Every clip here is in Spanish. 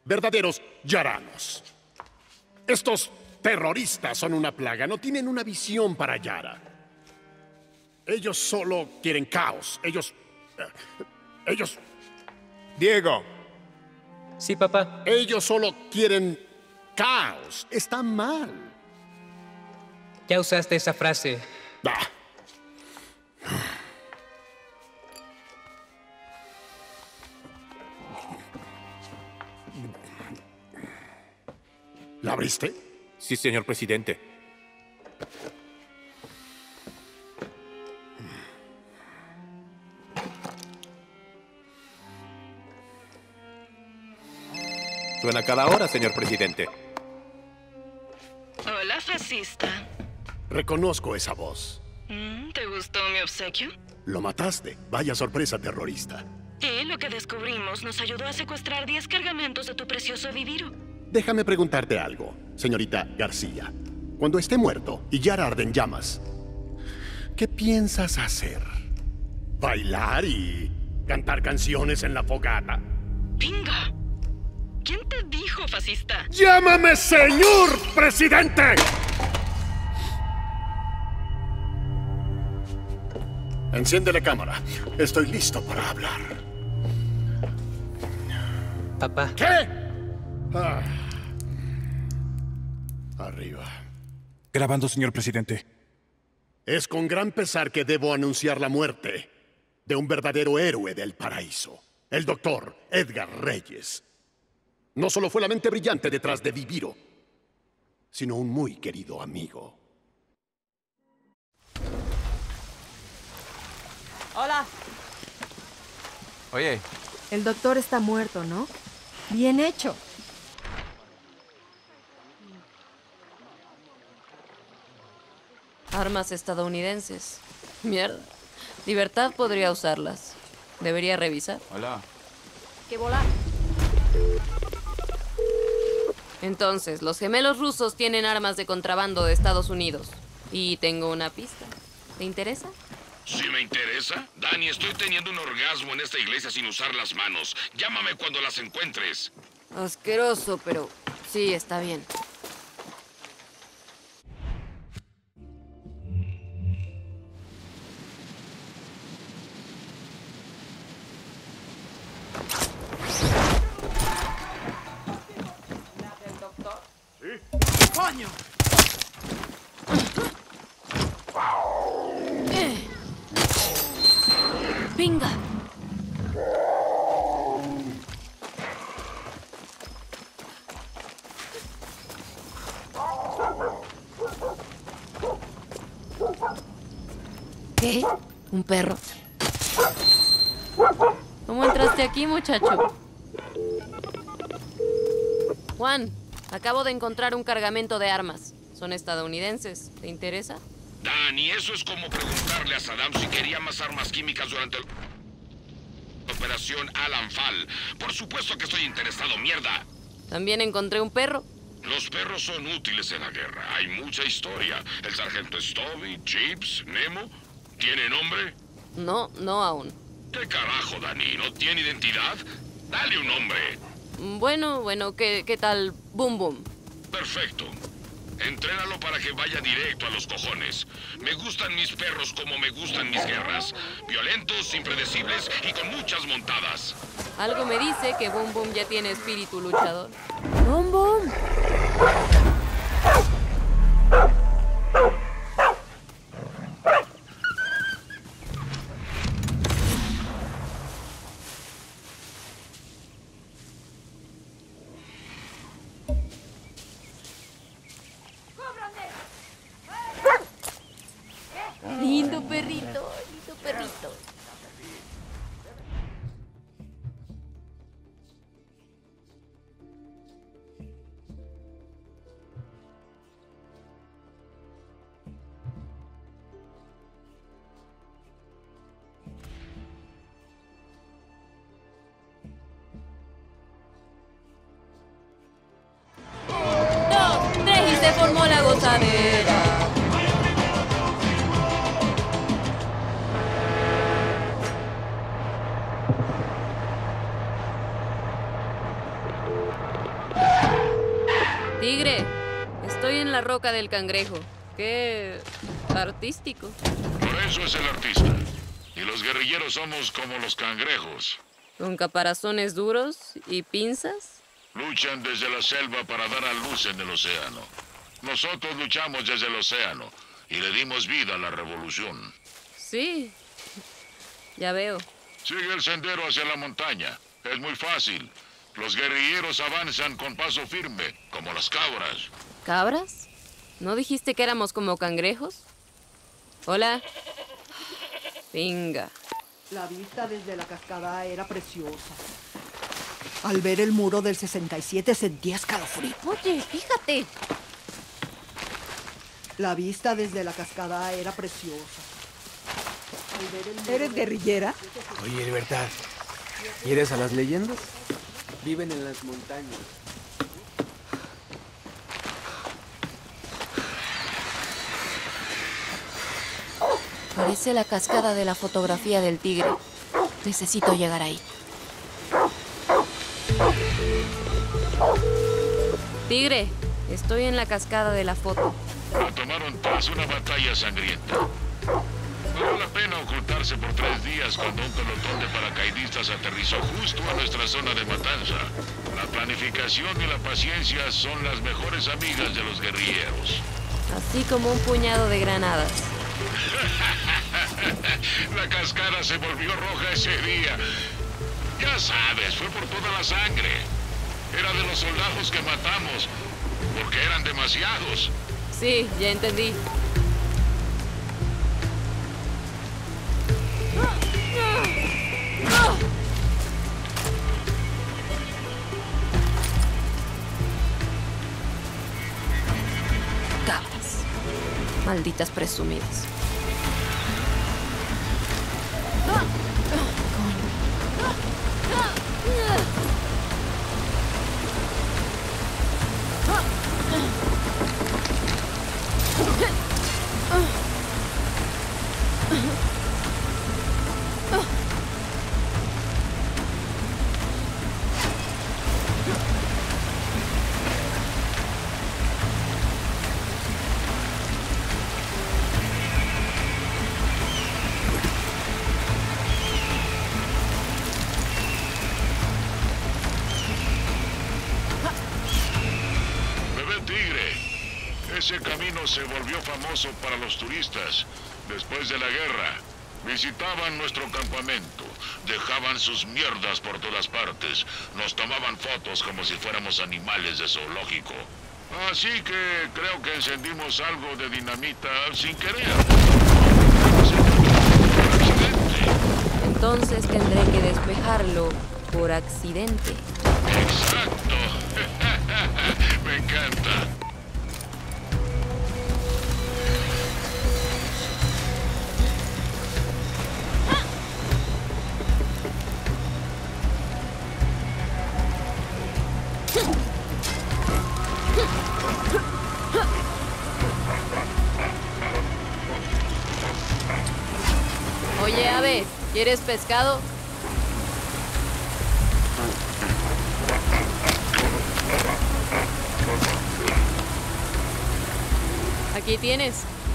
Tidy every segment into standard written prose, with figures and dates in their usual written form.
verdaderos yaranos. Estos terroristas son una plaga, no tienen una visión para Yara. Ellos solo quieren caos. Ellos... Diego. Sí, papá. Ellos solo quieren caos. Está mal. Ya usaste esa frase. Ah. ¿La abriste? Sí, señor presidente. Suena cada hora, señor presidente. Hola, fascista. Reconozco esa voz. ¿Te gustó mi obsequio? Lo mataste. Vaya sorpresa terrorista. Y lo que descubrimos nos ayudó a secuestrar 10 cargamentos de tu precioso viviro. Déjame preguntarte algo, señorita García. Cuando esté muerto y Yara arde en llamas, ¿qué piensas hacer? ¿Bailar y cantar canciones en la fogata? ¡Pinga! ¿Quién te dijo, fascista? ¡Llámame señor presidente! Enciende la cámara. Estoy listo para hablar. Papá. ¿Qué? Ah. Arriba. Grabando, señor presidente. Es con gran pesar que debo anunciar la muerte de un verdadero héroe del paraíso, el doctor Edgar Reyes. No solo fue la mente brillante detrás de Viviro, sino un muy querido amigo. Hola. Oye, El doctor está muerto, ¿no? Bien hecho. Armas estadounidenses. Mierda. Libertad podría usarlas. Debería revisar. hola. ¡Que volar! Entonces, los gemelos rusos tienen armas de contrabando de Estados Unidos. Y tengo una pista. ¿Te interesa? Sí me interesa. Dani, estoy teniendo un orgasmo en esta iglesia sin usar las manos. Llámame cuando las encuentres. Asqueroso, pero sí, está bien. ¡Coño! ¡Venga! ¿Qué? ¿Un perro? ¿Cómo entraste aquí, muchacho? Juan, acabo de encontrar un cargamento de armas. Son estadounidenses. ¿Te interesa? Dani, eso es como preguntarle a Saddam si quería más armas químicas durante la operación Al-Anfal. Por supuesto que estoy interesado, mierda. También encontré un perro. Los perros son útiles en la guerra. Hay mucha historia. El sargento Stubby, Chips, Nemo. ¿Tiene nombre? No, no aún. ¿Qué carajo, Dani? ¿No tiene identidad? Dale un nombre. Bueno, ¿qué tal? Boom Boom. Perfecto. Entrénalo para que vaya directo a los cojones. Me gustan mis perros como me gustan mis guerras. Violentos, impredecibles y con muchas montadas. Algo me dice que Boom Boom ya tiene espíritu luchador. ¡Bum, bum! Lindo perrito, lindo perrito. Dos, tres y se formó la gozadera. roca del cangrejo. Qué artístico. Por eso es el artista. Y los guerrilleros somos como los cangrejos. Con caparazones duros y pinzas. Luchan desde la selva para dar a luz en el océano. Nosotros luchamos desde el océano y le dimos vida a la revolución. Sí, ya veo. Sigue el sendero hacia la montaña. Es muy fácil. Los guerrilleros avanzan con paso firme, como las cabras. ¿Cabras? ¿No dijiste que éramos como cangrejos? Hola. Venga. La vista desde la cascada era preciosa. Al ver el muro del 67 sentía escalofrío. Oye, fíjate. La vista desde la cascada era preciosa. Al ver el muro ¿Eres guerrillera? Oye, Libertad, ¿quieres a las leyendas? Viven en las montañas. Parece la cascada de la fotografía del tigre. Necesito llegar ahí. Tigre, estoy en la cascada de la foto. La tomaron tras una batalla sangrienta. Valió la pena ocultarse por 3 días cuando un pelotón de paracaidistas aterrizó justo a nuestra zona de matanza. La planificación y la paciencia son las mejores amigas de los guerrilleros. Así como un puñado de granadas. La cascada se volvió roja ese día. Ya sabes, fue por toda la sangre. Era de los soldados que matamos, porque eran demasiados. Sí, ya entendí. Cabras. Malditas presumidas. Ese camino se volvió famoso para los turistas. Después de la guerra, visitaban nuestro campamento, dejaban sus mierdas por todas partes, nos tomaban fotos como si fuéramos animales de zoológico. Así que creo que encendimos algo de dinamita sin querer. Por accidente. Entonces tendré que despejarlo por accidente. Exacto. Me encanta. Oye, ave, ¿quieres pescado? Aquí tienes.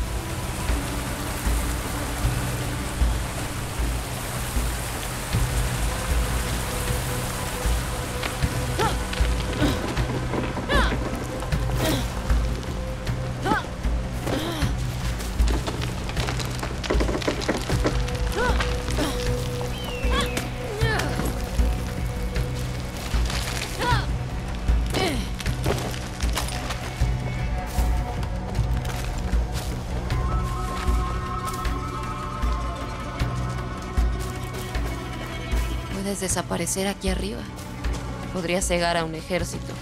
Puedes desaparecer aquí arriba. Podrías cegar a un ejército.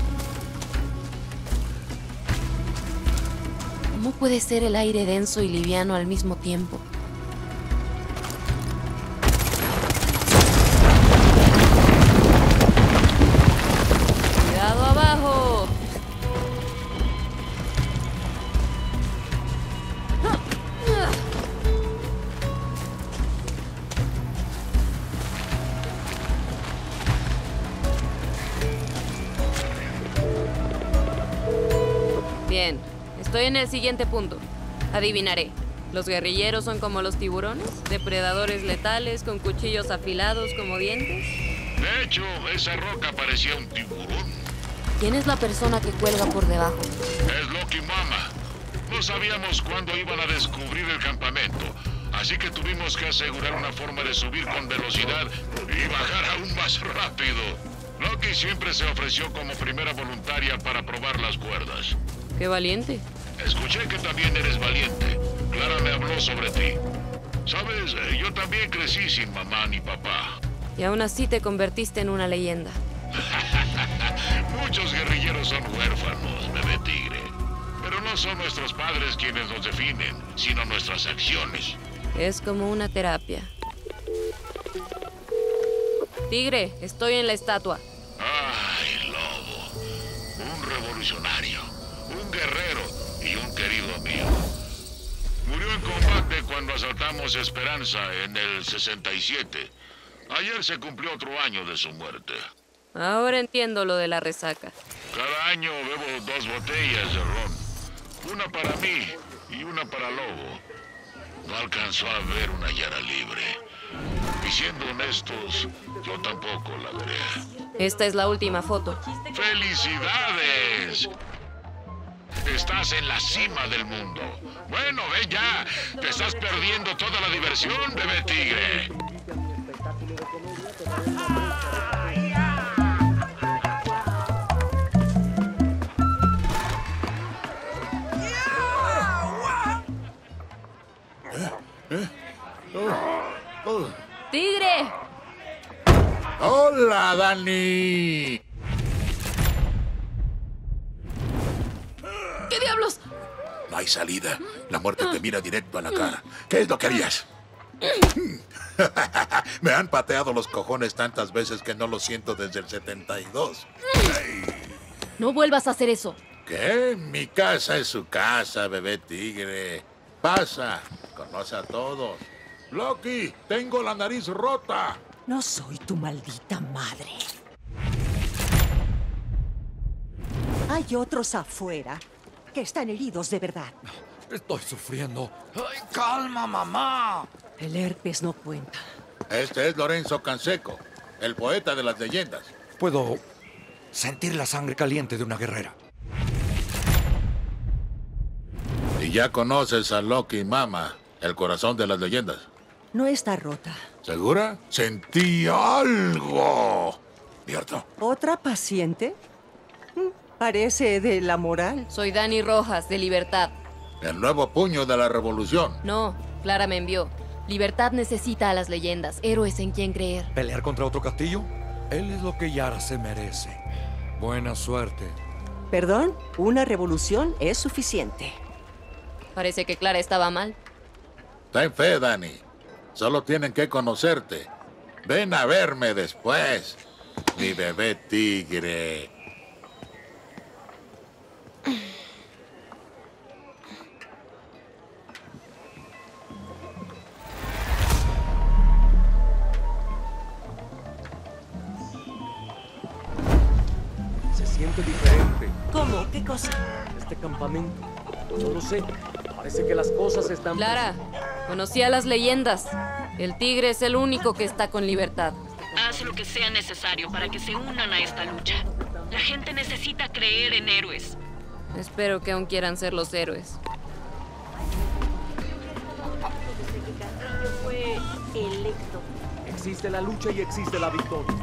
¿Cómo puede ser el aire denso y liviano al mismo tiempo? ¡Cuidado abajo! Bien, Estoy en el siguiente punto. Adivinaré. ¿Los guerrilleros son como los tiburones? ¿Depredadores letales con cuchillos afilados como dientes? De hecho, esa roca parecía un tiburón. ¿Quién es la persona que cuelga por debajo? Es Loki Mama. No sabíamos cuándo iban a descubrir el campamento, así que tuvimos que asegurar una forma de subir con velocidad y bajar aún más rápido. Loki siempre se ofreció como primera voluntaria para probar las cuerdas. ¡Qué valiente! Escuché que también eres valiente. Clara me habló sobre ti. Sabes, yo también crecí sin mamá ni papá. Y aún así te convertiste en una leyenda. Muchos guerrilleros son huérfanos, bebé tigre. Pero no son nuestros padres quienes nos definen, sino nuestras acciones. Es como una terapia. Tigre, estoy en la estatua. Ay, Lobo. Un revolucionario, un guerrero y un querido amigo. Murió en combate cuando asaltamos Esperanza en el 67. Ayer se cumplió otro año de su muerte. Ahora entiendo lo de la resaca. Cada año bebo 2 botellas de ron. Una para mí y una para Lobo. No alcanzó a ver una Yara libre. Y siendo honestos, yo tampoco la veré. Esta es la última foto. ¡Felicidades! Estás en la cima del mundo. Bueno, ve ya. Te estás perdiendo toda la diversión, bebé tigre. ¡Tigre! ¡Hola, Dani! ¿Qué diablos? No hay salida. La muerte te mira directo a la cara. ¿Qué es lo que harías? Me han pateado los cojones tantas veces que no lo siento desde el 72. No vuelvas a hacer eso. ¿Qué? Mi casa es su casa, bebé tigre. Pasa. Conoce a todos. Loki, tengo la nariz rota. No soy tu maldita madre. Hay otros afuera que están heridos de verdad. Estoy sufriendo. ¡Ay, calma, mamá! El herpes no cuenta. Este es Lorenzo Canseco, el poeta de las leyendas. Puedo sentir la sangre caliente de una guerrera. Y ya conoces a Loki Mama, el corazón de las leyendas. No está rota. ¿Segura? Sentí algo. ¿Cierto? ¿Otra paciente? Parece de la moral. Soy Dani Rojas, de Libertad. El nuevo puño de la revolución. No, Clara me envió. Libertad necesita a las leyendas, héroes en quien creer. ¿Pelear contra otro castillo? Él es lo que Yara se merece. Buena suerte. Perdón, una revolución es suficiente. Parece que Clara estaba mal. Ten fe, Dani. Solo tienen que conocerte. Ven a verme después, mi bebé tigre. Se siente diferente. ¿Cómo? ¿Qué cosa? Este campamento. No lo sé. Parece que las cosas están... Clara, conocí a las leyendas. El tigre es el único que está con Libertad. Haz lo que sea necesario para que se unan a esta lucha. La gente necesita creer en héroes. Espero que aún quieran ser los héroes. Fue electo. Existe la lucha y existe la victoria.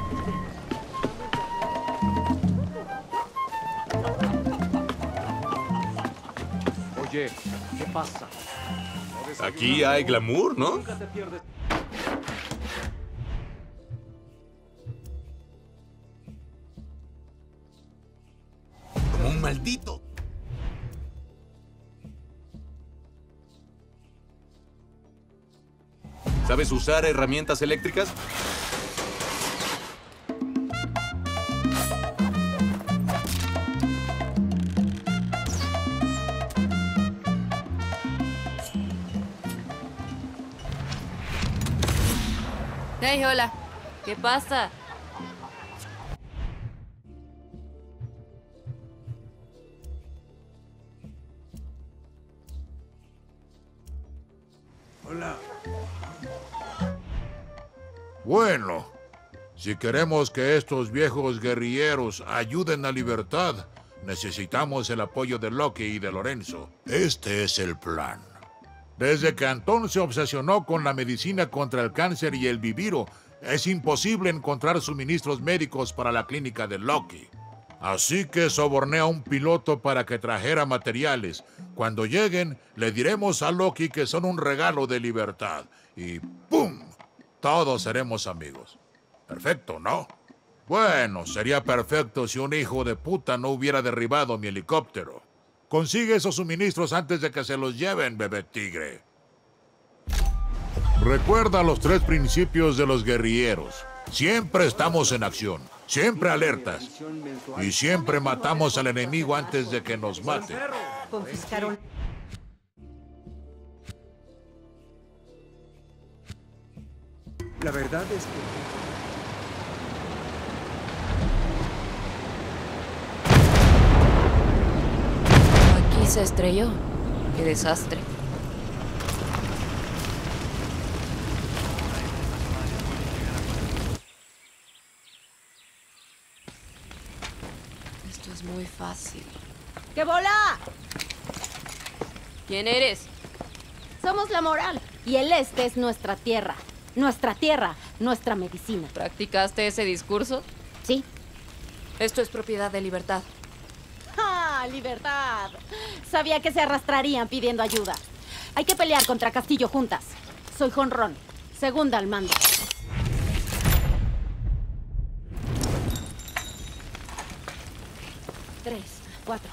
Oye, ¿qué pasa? Aquí hay glamour, ¿no? Nunca te pierdes. Como un maldito. ¿Sabes usar herramientas eléctricas? Hey, hola. ¿Qué pasa? Hola. Bueno, si queremos que estos viejos guerrilleros ayuden a Libertad, necesitamos el apoyo de Loki y de Lorenzo. Este es el plan. Desde que Antón se obsesionó con la medicina contra el cáncer y el viviro, es imposible encontrar suministros médicos para la clínica de Loki. Así que soborné a un piloto para que trajera materiales. Cuando lleguen, le diremos a Loki que son un regalo de Libertad. Y ¡pum! Todos seremos amigos. Perfecto, ¿no? Bueno, sería perfecto si un hijo de puta no hubiera derribado mi helicóptero. Consigue esos suministros antes de que se los lleven, bebé tigre. Recuerda los 3 principios de los guerrilleros. Siempre estamos en acción, siempre alertas. Y siempre matamos al enemigo antes de que nos mate. Confiscaron. La verdad es que... Aquí se estrelló. Qué desastre. Esto es muy fácil. ¡Qué bola! ¿Quién eres? Somos la moral. Y el este es nuestra tierra. Nuestra tierra, nuestra medicina. ¿Practicaste ese discurso? Sí. Esto es propiedad de Libertad. ¡Ah, Libertad! Sabía que se arrastrarían pidiendo ayuda. Hay que pelear contra Castillo juntas. Soy Jonrón, segunda al mando. Tres, 4.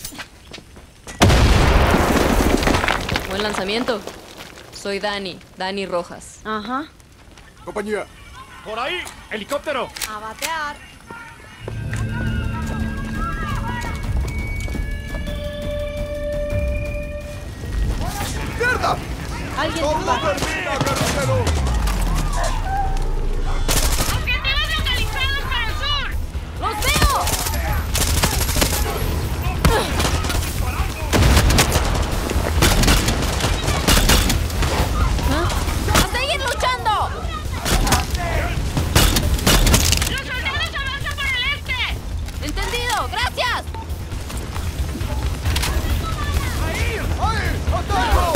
Buen lanzamiento. Soy Dani Rojas. Ajá. Compañía. ¡Por ahí! ¡Helicóptero! A batear. ¡Mierda! Alguien ¡No dispara. lo permita, carnicero! ¡Objetivos localizados para el sur! ¡Los veo! ¡A seguir luchando! ¡Los soldados avanzan por el este! ¡Entendido! ¡Gracias! ¡Ahí! ¡Ataco!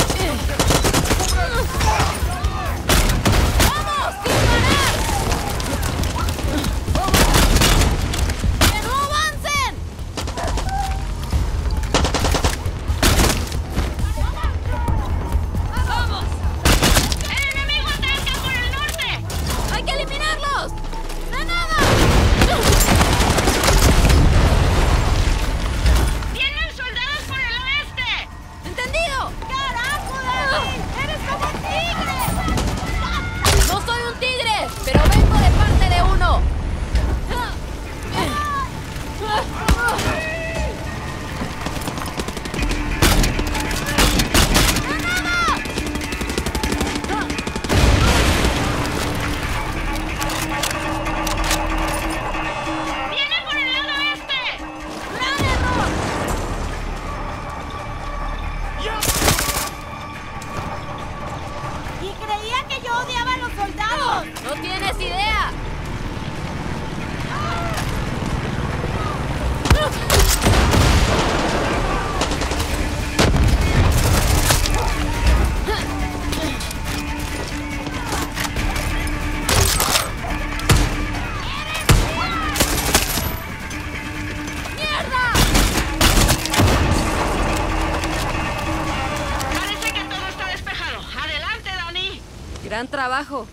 ¡Vamos! ¡Disparar! ¡Que no avancen! ¡Vamos! ¡El enemigo ataca por el norte! ¡Hay que eliminarlos! ¡Granada! ¡Vienen soldados por el oeste! ¡Entendido! ¡Carajo, Dani! ¡Eres como un tigre! No soy un tigre, pero vengo de parte de uno. ¡Vienen por el lado este! ¡Gran error! Y creía que yo odiaba a los soldados. ¡No tienes idea! ¡Mierda! Parece que todo está despejado. ¡Adelante, Dani! Gran trabajo.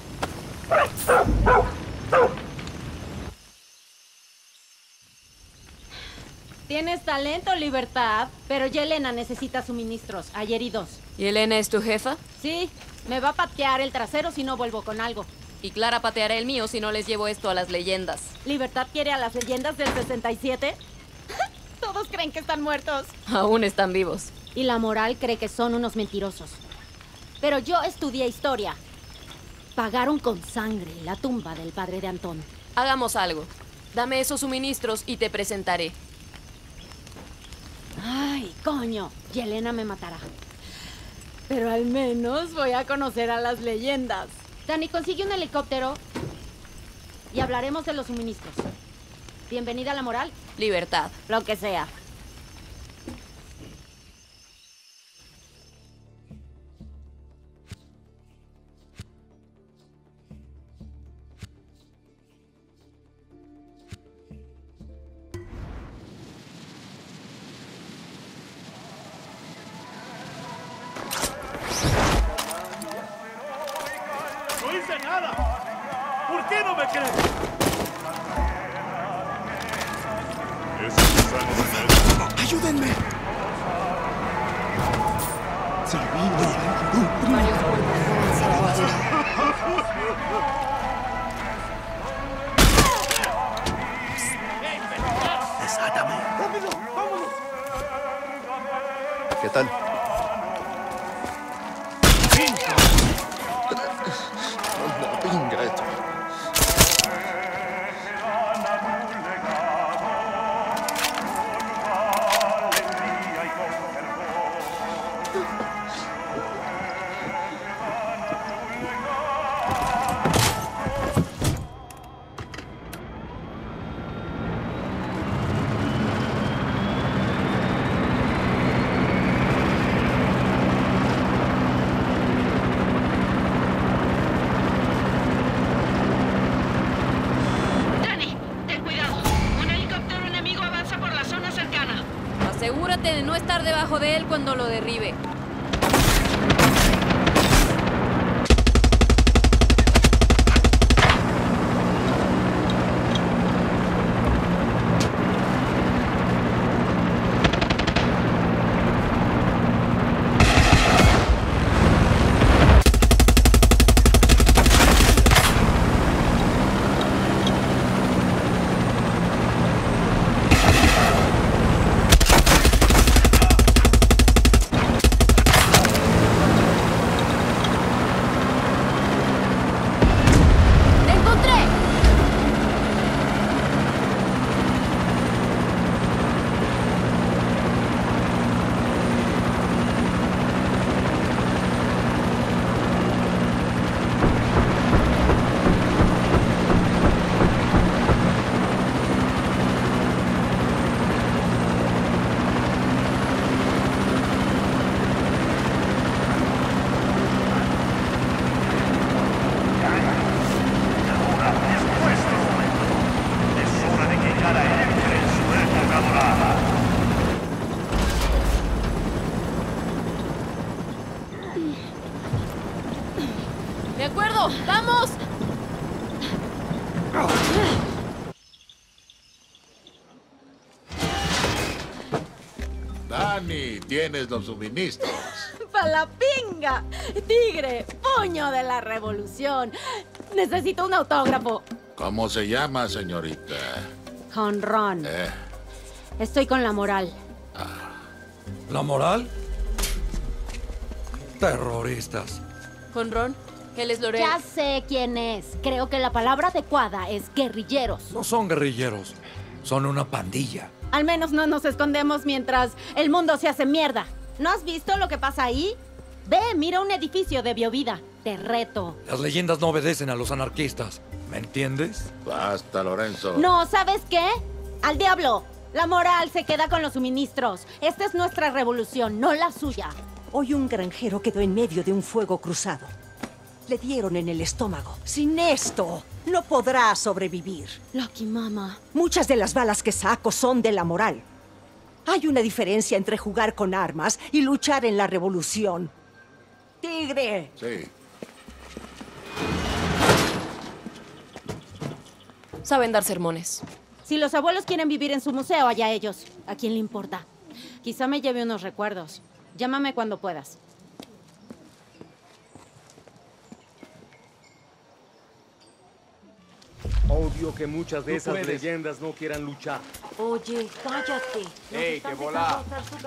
Tienes talento, Libertad, pero Yelena necesita suministros. Ayer y 2. ¿Y Elena es tu jefa? Sí, me va a patear el trasero si no vuelvo con algo. Y Clara pateará el mío si no les llevo esto a las leyendas. ¿Libertad quiere a las leyendas del 67? Todos creen que están muertos. Aún están vivos. Y la moral cree que son unos mentirosos. Pero yo estudié historia. Pagaron con sangre la tumba del padre de Antón. Hagamos algo. Dame esos suministros y te presentaré. Ay, coño. Yelena me matará. Pero al menos voy a conocer a las leyendas. Dani, consigue un helicóptero y hablaremos de los suministros. Bienvenida a la moral. Libertad. Lo que sea. ¡No hice nada! ¿Por qué no me crees? ¡Ayúdenme! ¡Desátame! ¡Rápido! ¡Vámonos! ¿Qué tal? ¡La pinga esto! Dani, ten cuidado. Un helicóptero enemigo avanza por la zona cercana. Asegúrate de no estar debajo de él cuando lo derribe. ¡Te encontré! ¡De acuerdo! ¡Vamos! Dani, tienes los suministros. ¡Pa' la pinga! ¡Tigre! ¡Puño de la revolución! Necesito un autógrafo. ¿Cómo se llama, señorita? Jonrón. Estoy con la moral. ¿La moral? Terroristas. Jonrón, él es Lorel. Ya sé quién es. Creo que la palabra adecuada es guerrilleros. No son guerrilleros. Son una pandilla. Al menos no nos escondemos mientras el mundo se hace mierda. ¿No has visto lo que pasa ahí? Ve, mira un edificio de Biovida. Te reto. Las leyendas no obedecen a los anarquistas. ¿Me entiendes? Basta, Lorenzo. No, ¿sabes qué? ¡Al diablo! La moral se queda con los suministros. Esta es nuestra revolución, no la suya. Hoy un granjero quedó en medio de un fuego cruzado. Le dieron en el estómago. Sin esto, no podrá sobrevivir. Lucky Mama. Muchas de las balas que saco son de la moral. Hay una diferencia entre jugar con armas y luchar en la revolución. ¡Tigre! Sí. Saben dar sermones. Si los abuelos quieren vivir en su museo, allá ellos. ¿A quién le importa? Quizá me lleve unos recuerdos. Llámame cuando puedas. Obvio que muchas de esas leyendas no quieran luchar. Oye, cállate. ¡Ey, qué bola!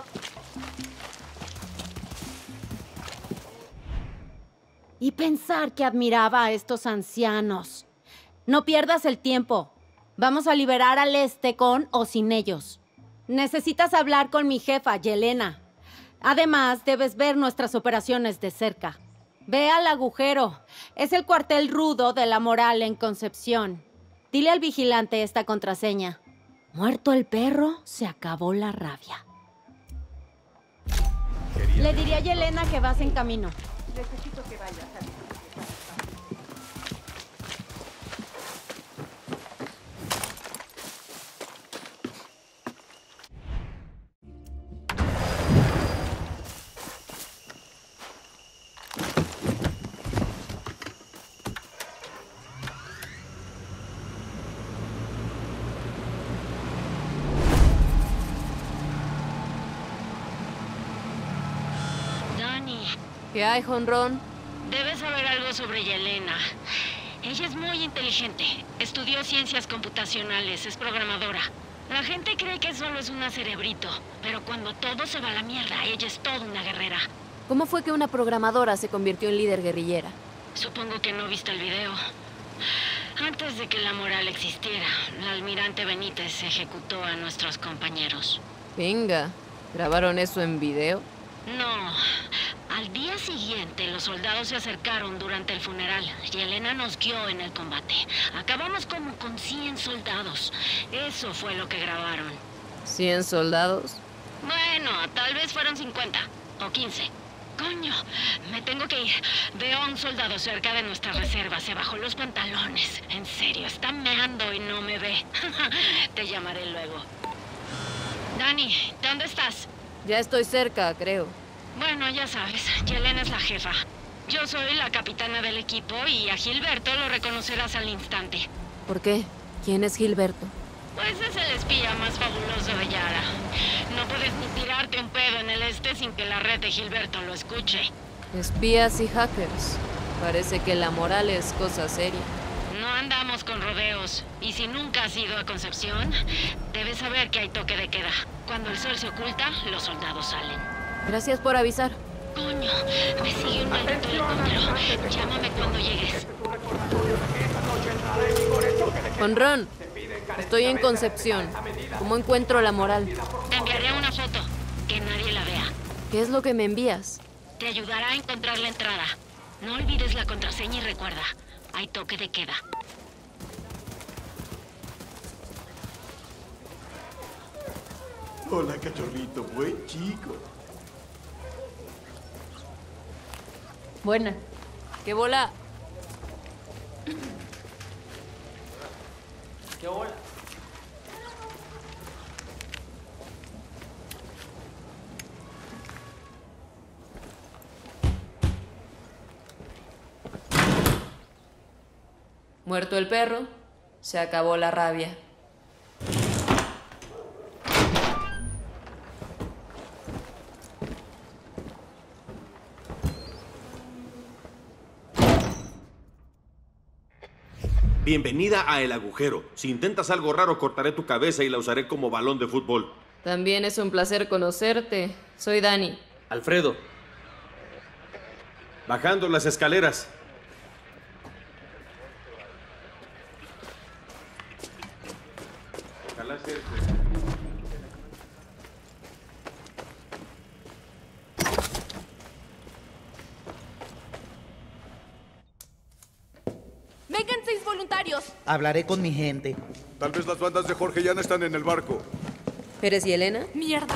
Y pensar que admiraba a estos ancianos. No pierdas el tiempo. Vamos a liberar al este con o sin ellos. Necesitas hablar con mi jefa, Yelena. Además, debes ver nuestras operaciones de cerca. Ve al agujero. Es el cuartel rudo de la moral en Concepción. Dile al vigilante esta contraseña. Muerto el perro, se acabó la rabia. Le diría a Yelena que vas en camino. Necesito que vayas a... ¿Qué hay, jonrón? Debes saber algo sobre Yelena. Ella es muy inteligente. Estudió ciencias computacionales, es programadora. La gente cree que solo es una cerebrito, pero cuando todo se va a la mierda, ella es toda una guerrera. ¿Cómo fue que una programadora se convirtió en líder guerrillera? Supongo que no viste el video. Antes de que la moral existiera, el almirante Benítez ejecutó a nuestros compañeros. Venga, ¿grabaron eso en video? No. Al día siguiente, los soldados se acercaron durante el funeral. Yelena nos guió en el combate. Acabamos como con 100 soldados. Eso fue lo que grabaron. ¿100 soldados? Bueno, tal vez fueron 50 o 15. Coño, me tengo que ir. Veo a un soldado cerca de nuestra reserva. Se bajó los pantalones. En serio, está meando y no me ve. Te llamaré luego. Dani, ¿dónde estás? Ya estoy cerca, creo. Bueno, ya sabes, Yelena es la jefa. Yo soy la capitana del equipo y a Gilberto lo reconocerás al instante. ¿Por qué? ¿Quién es Gilberto? Pues es el espía más fabuloso de Yara. No puedes ni tirarte un pedo en el este sin que la red de Gilberto lo escuche. Espías y hackers. Parece que la moral es cosa seria. No andamos con rodeos. Y si nunca has ido a Concepción, debes saber que hay toque de queda. Cuando el sol se oculta, los soldados salen. Gracias por avisar. Coño, me sigue un maldito helicóptero. Llámame cuando llegues. Jonrón, estoy en Concepción. ¿Cómo encuentro la moral? Te enviaré una foto. Que nadie la vea. ¿Qué es lo que me envías? Te ayudará a encontrar la entrada. No olvides la contraseña y recuerda, hay toque de queda. Hola, cachorrito. Buen chico. Buena. ¿Qué bola? ¿Qué bola? Muerto el perro, se acabó la rabia. Bienvenida a El Agujero. Si intentas algo raro, cortaré tu cabeza y la usaré como balón de fútbol. También es un placer conocerte. Soy Dani. Alfredo. Bajando las escaleras. Ojalá sea ¡Vengan 6 voluntarios! Hablaré con mi gente. Tal vez las bandas de Jorge ya no están en el barco. ¿Eres Yelena? ¡Mierda!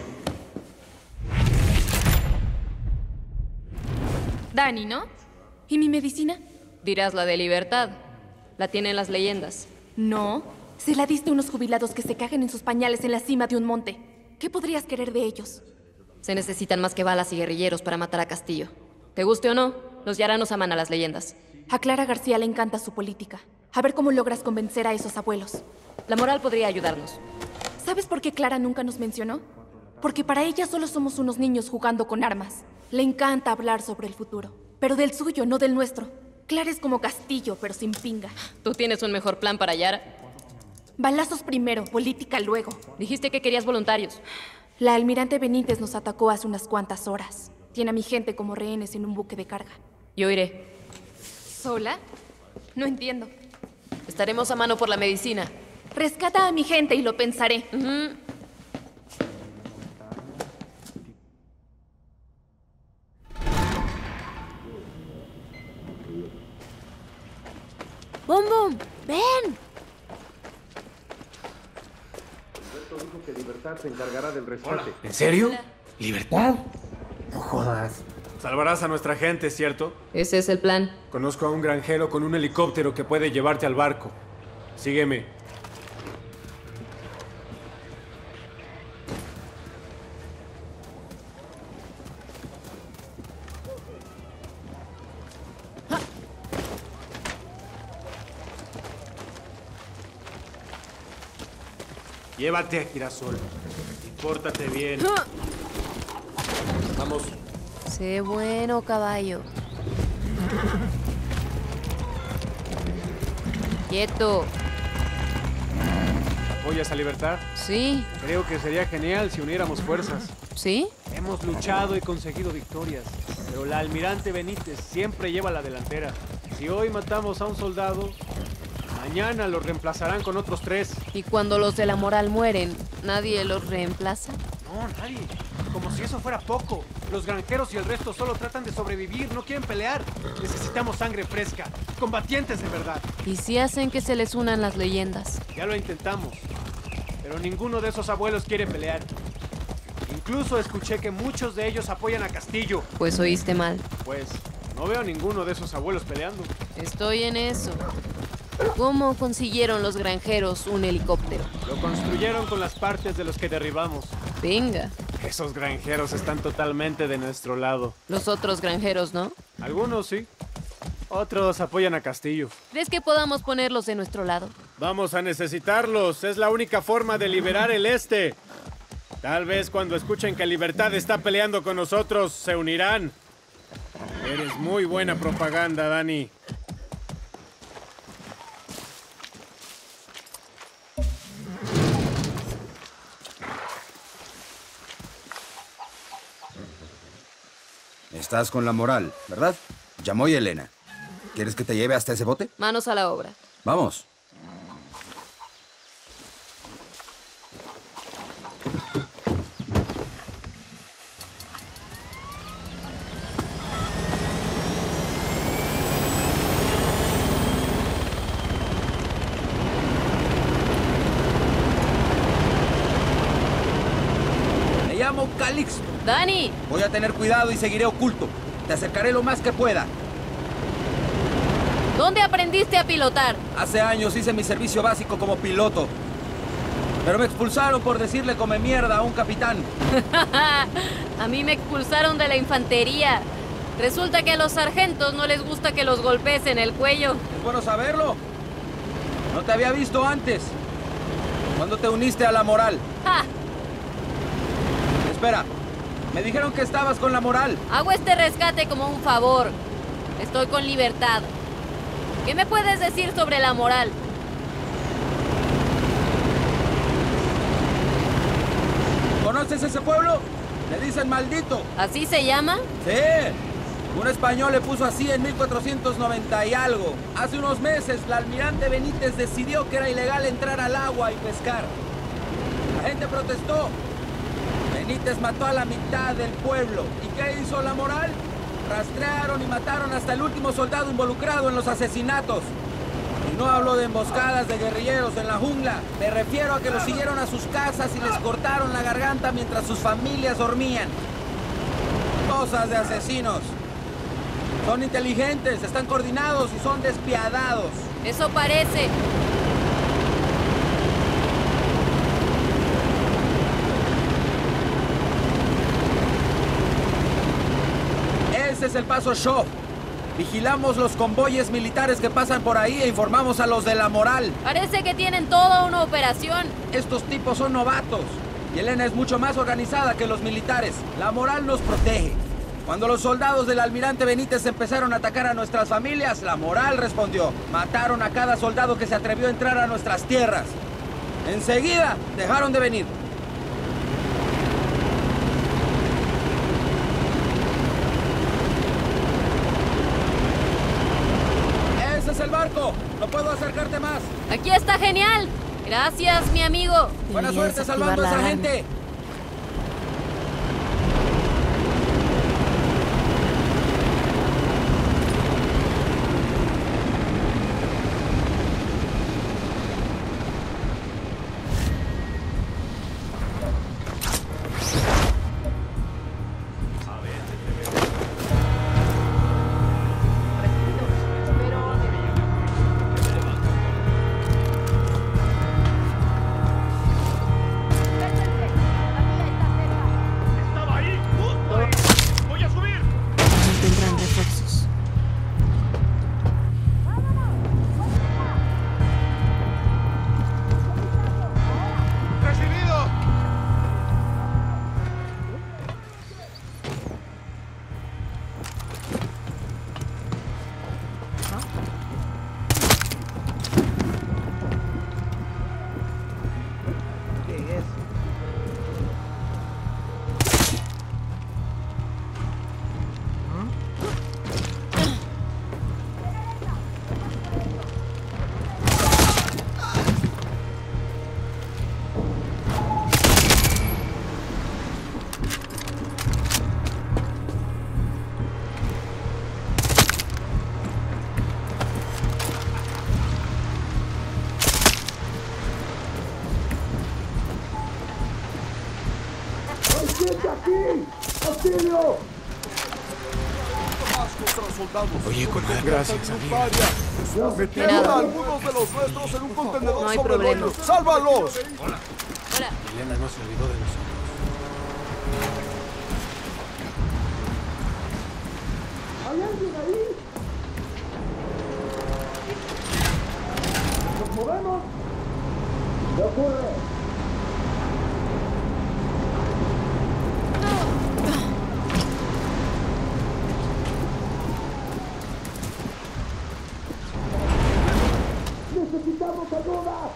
Dani, ¿no? ¿Y mi medicina? Dirás la de libertad. La tienen las leyendas. No. Se la diste a unos jubilados que se cagan en sus pañales en la cima de un monte. ¿Qué podrías querer de ellos? Se necesitan más que balas y guerrilleros para matar a Castillo. Te guste o no, los yaranos aman a las leyendas. A Clara García le encanta su política. A ver cómo logras convencer a esos abuelos. La moral podría ayudarnos. ¿Sabes por qué Clara nunca nos mencionó? Porque para ella solo somos unos niños jugando con armas. Le encanta hablar sobre el futuro. Pero del suyo, no del nuestro. Clara es como Castillo, pero sin pinga. ¿Tú tienes un mejor plan para Yara? Balazos primero, política luego. Dijiste que querías voluntarios. La almirante Benítez nos atacó hace unas cuantas horas. Tiene a mi gente como rehenes en un buque de carga. Yo iré. ¿Sola? No entiendo. Estaremos a mano por la medicina. Rescata a mi gente y lo pensaré. ¡Bum, bum! ¡Ven! Alberto dijo que Libertad se encargará del rescate. ¿En serio? ¿Libertad? No jodas. Salvarás a nuestra gente, ¿cierto? Ese es el plan. Conozco a un granjero con un helicóptero que puede llevarte al barco. Sígueme. Llévate a Girasol y pórtate bien. Vamos. Sé bueno, caballo. Quieto. ¿Apoyas a Libertad? Sí. Creo que sería genial si uniéramos fuerzas. ¿Sí? Hemos luchado y conseguido victorias, pero la almirante Benítez siempre lleva la delantera. Si hoy matamos a un soldado, mañana lo reemplazarán con otros 3. Y cuando los de la moral mueren, ¿nadie los reemplaza? No, nadie. Como si eso fuera poco. Los granjeros y el resto solo tratan de sobrevivir, no quieren pelear. Necesitamos sangre fresca, combatientes de verdad. ¿Y si hacen que se les unan las leyendas? Ya lo intentamos, pero ninguno de esos abuelos quiere pelear. Incluso escuché que muchos de ellos apoyan a Castillo. Pues oíste mal. Pues no veo a ninguno de esos abuelos peleando. Estoy en eso. ¿Cómo consiguieron los granjeros un helicóptero? Lo construyeron con las partes de los que derribamos. Venga. Esos granjeros están totalmente de nuestro lado. Los otros granjeros, ¿no? Algunos sí. Otros apoyan a Castillo. ¿Crees que podamos ponerlos de nuestro lado? Vamos a necesitarlos. Es la única forma de liberar el este. Tal vez cuando escuchen que Libertad está peleando con nosotros, se unirán. Eres muy buena propaganda, Dani. Estás con la moral, ¿verdad? Llamó y Elena. ¿Quieres que te lleve hasta ese bote? Manos a la obra. Vamos. Me llamo Calixto. ¡Dani! Voy a tener cuidado y seguiré oculto. Te acercaré lo más que pueda. ¿Dónde aprendiste a pilotar? Hace años hice mi servicio básico como piloto. Pero me expulsaron por decirle come mierda a un capitán. A mí me expulsaron de la infantería. Resulta que a los sargentos no les gusta que los golpees en el cuello. Es bueno saberlo. No te había visto antes. ¿Cuándo te uniste a la moral? ¡Ja! Espera. Me dijeron que estabas con la moral. Hago este rescate como un favor. Estoy con Libertad. ¿Qué me puedes decir sobre la moral? ¿Conoces ese pueblo? Le dicen maldito. ¿Así se llama? Sí. Un español le puso así en 1490 y algo. Hace unos meses, la almirante Benítez decidió que era ilegal entrar al agua y pescar. La gente protestó. Benítez mató a la mitad del pueblo. ¿Y qué hizo la moral? Rastrearon y mataron hasta el último soldado involucrado en los asesinatos. Y no hablo de emboscadas de guerrilleros en la jungla. Me refiero a que los siguieron a sus casas y les cortaron la garganta mientras sus familias dormían. Cosas de asesinos. Son inteligentes, están coordinados y son despiadados. Eso parece. Ese es el paso Shaw. Vigilamos los convoyes militares que pasan por ahí e informamos a los de la moral. Parece que tienen toda una operación. Estos tipos son novatos. Y Elena es mucho más organizada que los militares. La moral nos protege. Cuando los soldados del almirante Benítez empezaron a atacar a nuestras familias, la moral respondió. Mataron a cada soldado que se atrevió a entrar a nuestras tierras. Enseguida dejaron de venir. ¡Ese es el barco! ¡No puedo acercarte más! ¡Aquí está genial! Gracias, mi amigo. Buena suerte salvando a esa gente. Oye, comadre. Gracias, amiga. Metieron a algunos de los nuestros en un contenedor No hay sobre el problema. hoyo. ¡Sálvalos! Hola. Elena no se olvidó de nosotros. ¿Hay alguien ahí? ¿Nos movemos? ¿Qué ocurre? ¡Necesitamos ayuda!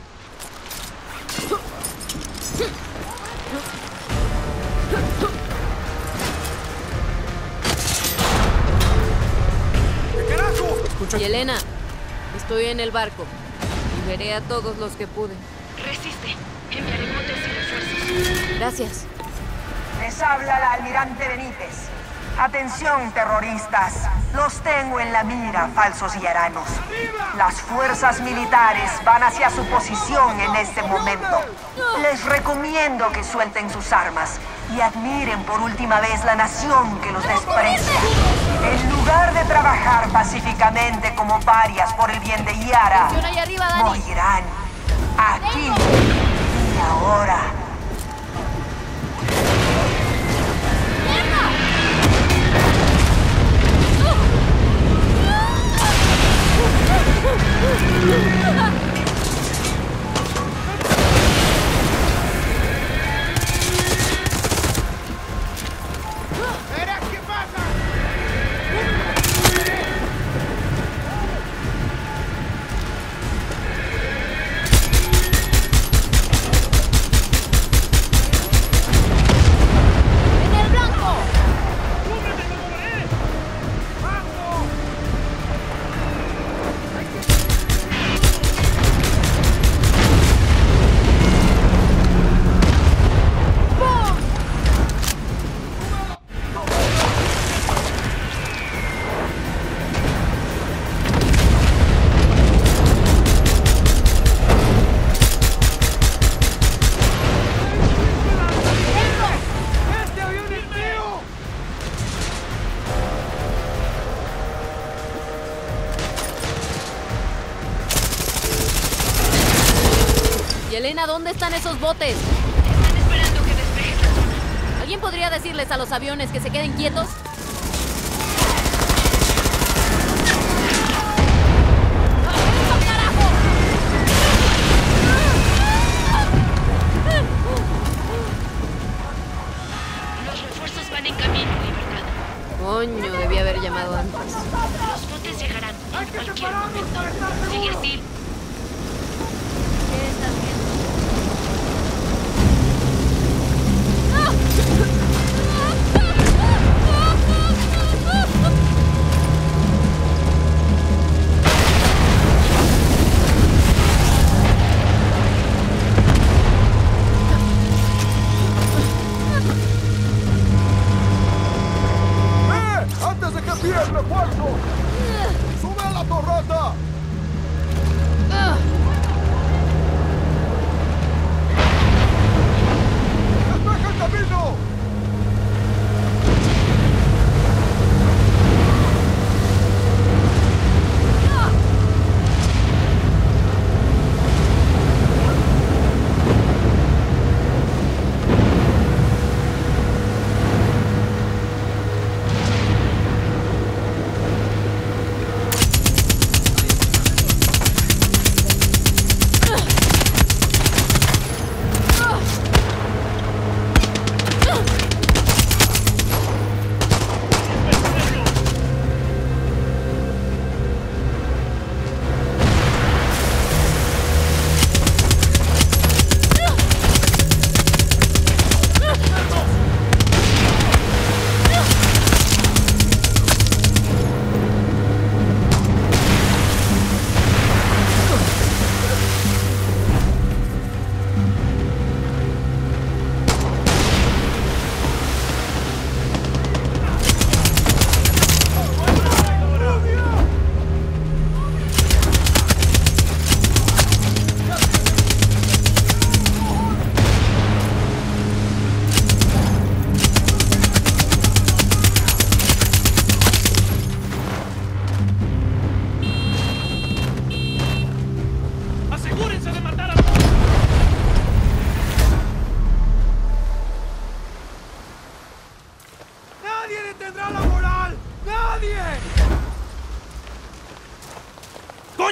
¿Qué carajo? Y Elena, estoy en el barco. Liberé a todos los que pude. Resiste. Enviaré botes y refuerzos. Gracias. Les habla la almirante Benítez. Atención, terroristas. Los tengo en la mira, falsos yaranos. Las fuerzas militares van hacia su posición en este momento. Les recomiendo que suelten sus armas y admiren por última vez la nación que los desprecia. En lugar de trabajar pacíficamente como parias por el bien de Yara, morirán aquí y ahora. ¡Verás qué pasa! ¡En el blanco! ¡Este avión es mío! Y Elena, ¿dónde están esos botes? Están esperando que despejes la zona. ¿Alguien podría decirles a los aviones que se queden quietos? Los refuerzos van en camino, Libertad. Coño, debí haber llamado antes. Los botes llegarán en cualquier momento. Sigue así. ¿Qué estás viendo? ¡Antes de que envíe el refuerzo! ¡Sube a la torreta! ¡Despeja el camino!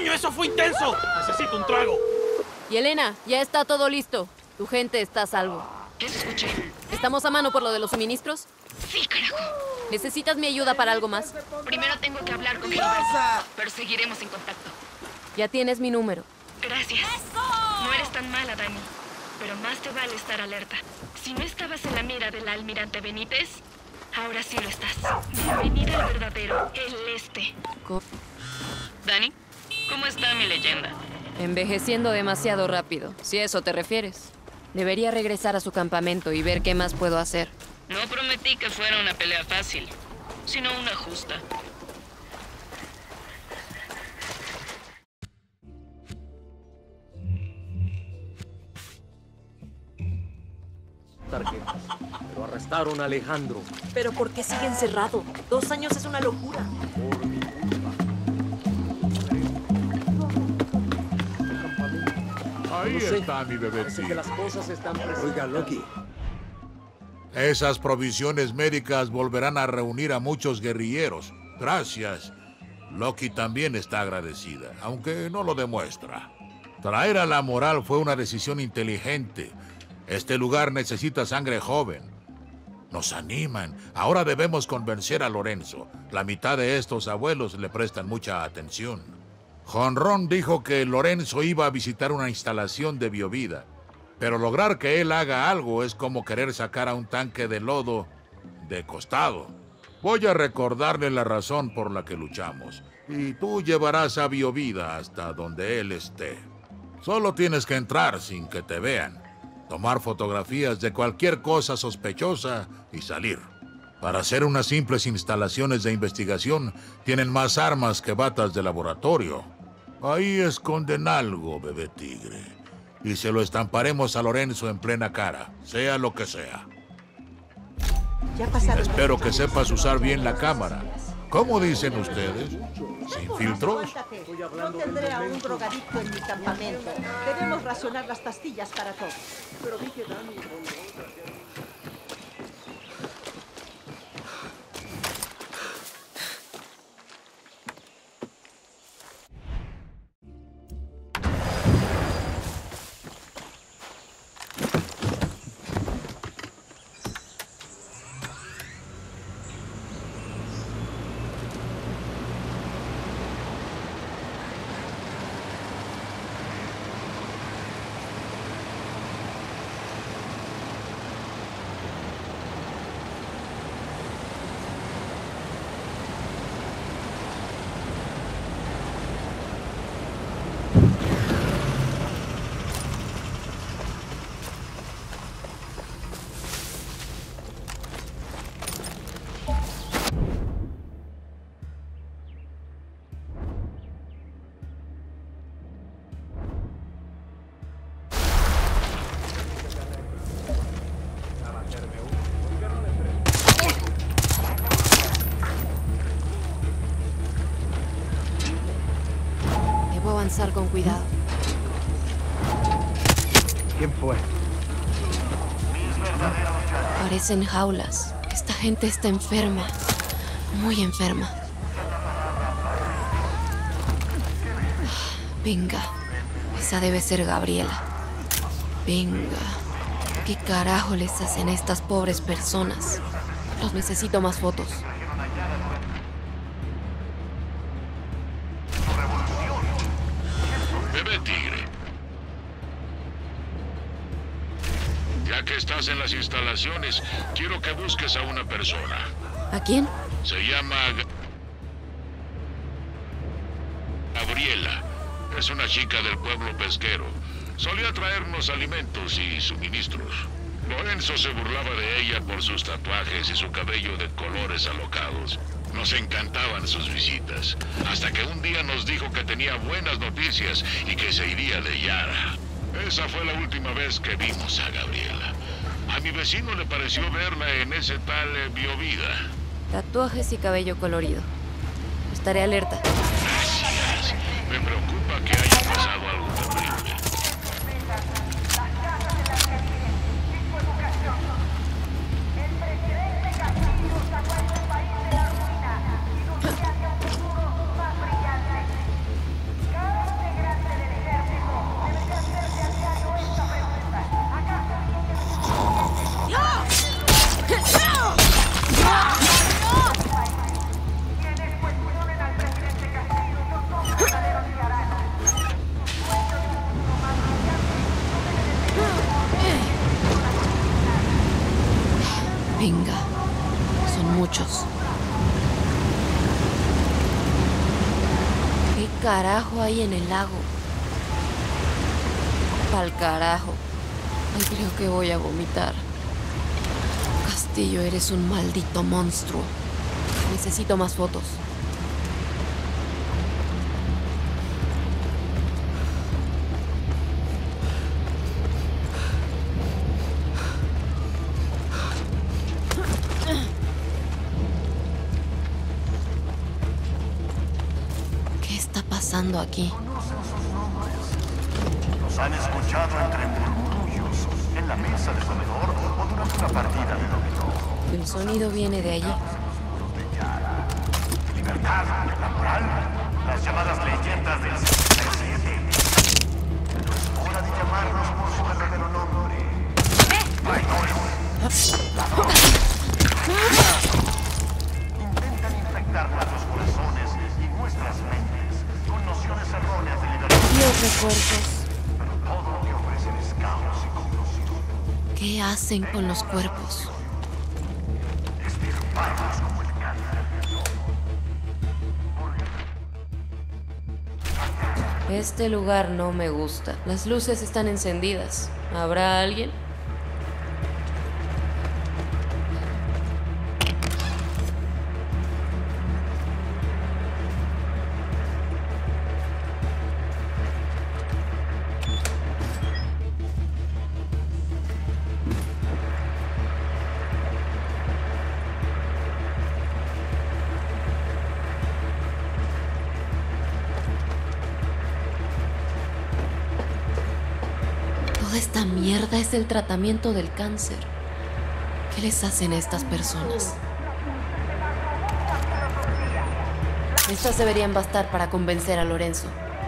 ¡Coño, eso fue intenso! Necesito un trago. Y Elena, ya está todo listo. Tu gente está a salvo. ¿Qué escuché? ¿Estamos a mano por lo de los suministros? Sí, carajo. ¿Necesitas mi ayuda para algo más? Primero tengo que hablar con Gilbert, pero seguiremos en contacto. Ya tienes mi número. Gracias. No eres tan mala, Dani. Pero más te vale estar alerta. Si no estabas en la mira del almirante Benítez, ahora sí lo estás. Bienvenida al verdadero, el este. Dani, ¿cómo está mi leyenda? Envejeciendo demasiado rápido, si a eso te refieres. Debería regresar a su campamento y ver qué más puedo hacer. No prometí que fuera una pelea fácil, sino una justa. Tarjetas. Pero arrestaron a Alejandro. ¿Pero por qué sigue encerrado? 2 años es una locura. Por mi culpa. Ahí No sé. está mi bebé. Parece que las cosas están presentes. Oiga, Loki. Esas provisiones médicas volverán a reunir a muchos guerrilleros. Gracias. Loki también está agradecida, aunque no lo demuestra. Traer a la moral fue una decisión inteligente. Este lugar necesita sangre joven. Nos animan. Ahora debemos convencer a Lorenzo. La mitad de estos abuelos le prestan mucha atención. Jonrón dijo que Lorenzo iba a visitar una instalación de biovida. Pero lograr que él haga algo es como querer sacar a un tanque de lodo de costado. Voy a recordarle la razón por la que luchamos. Y tú llevarás a biovida hasta donde él esté. Solo tienes que entrar sin que te vean. Tomar fotografías de cualquier cosa sospechosa y salir. Para hacer unas simples instalaciones de investigación, tienen más armas que batas de laboratorio. Ahí esconden algo, bebé tigre. Y se lo estamparemos a Lorenzo en plena cara, sea lo que sea. Ya pasaron. Espero que sepas usar bien la cámara. ¿Cómo dicen ustedes? ¿Sin filtros? No tendré a un drogadicto en mi campamento. Debemos racionar las pastillas para todos. Pero vi que Dani... Avanzar con cuidado. ¿Quién fue? Parecen jaulas. Esta gente está enferma. Muy enferma. Venga. Esa debe ser Gabriela. Venga. ¿Qué carajo les hacen a estas pobres personas? Los necesito más fotos. Bebé tigre. Ya que estás en las instalaciones, quiero que busques a una persona. ¿A quién? Se llama Gabriela. Es una chica del pueblo pesquero. Solía traernos alimentos y suministros. Lorenzo se burlaba de ella por sus tatuajes y su cabello de colores alocados. Nos encantaban sus visitas, hasta que un día nos dijo que tenía buenas noticias y que se iría de Yara. Esa fue la última vez que vimos a Gabriela. A mi vecino le pareció verla en ese tal biovida. Tatuajes y cabello colorido. Estaré alerta. Gracias. Me preocupa que haya pasado algo terrible. carajo hay en el lago? Pa'l carajo. Ay, creo que voy a vomitar. Castillo, eres un maldito monstruo. Necesito más fotos. ¿Qué está pasando aquí? Los han escuchado entre murmullos, en la mesa de comedor o durante una partida de dominó. El sonido viene de allí. Libertad, la moral, las llamadas leyendas del 67. No es hora de llamarlos por su verdadero nombre. Intentan infectar nuestros corazones y nuestras mentes con nociones erróneas de libertad. Los recuerdos. Pero todo lo que ofrecen es caos y confusión. ¿Qué hacen con los cuerpos? Estirparlos como el cáncer. Este lugar no me gusta. Las luces están encendidas. ¿Habrá alguien? Toda esta mierda es el tratamiento del cáncer. ¿Qué les hacen a estas personas? Estas deberían bastar para convencer a Lorenzo.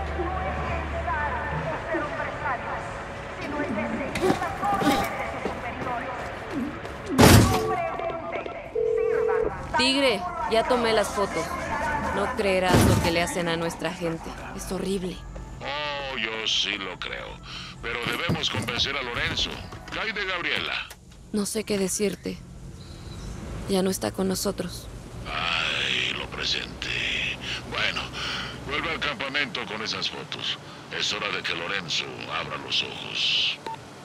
Tigre, ya tomé las fotos. No creerás lo que le hacen a nuestra gente. Es horrible. Oh, yo sí lo creo. Pero debemos convencer a Lorenzo. ¿Qué hay de Gabriela? No sé qué decirte. Ya no está con nosotros. Ay, lo presenté. Bueno, vuelve al campamento con esas fotos. Es hora de que Lorenzo abra los ojos.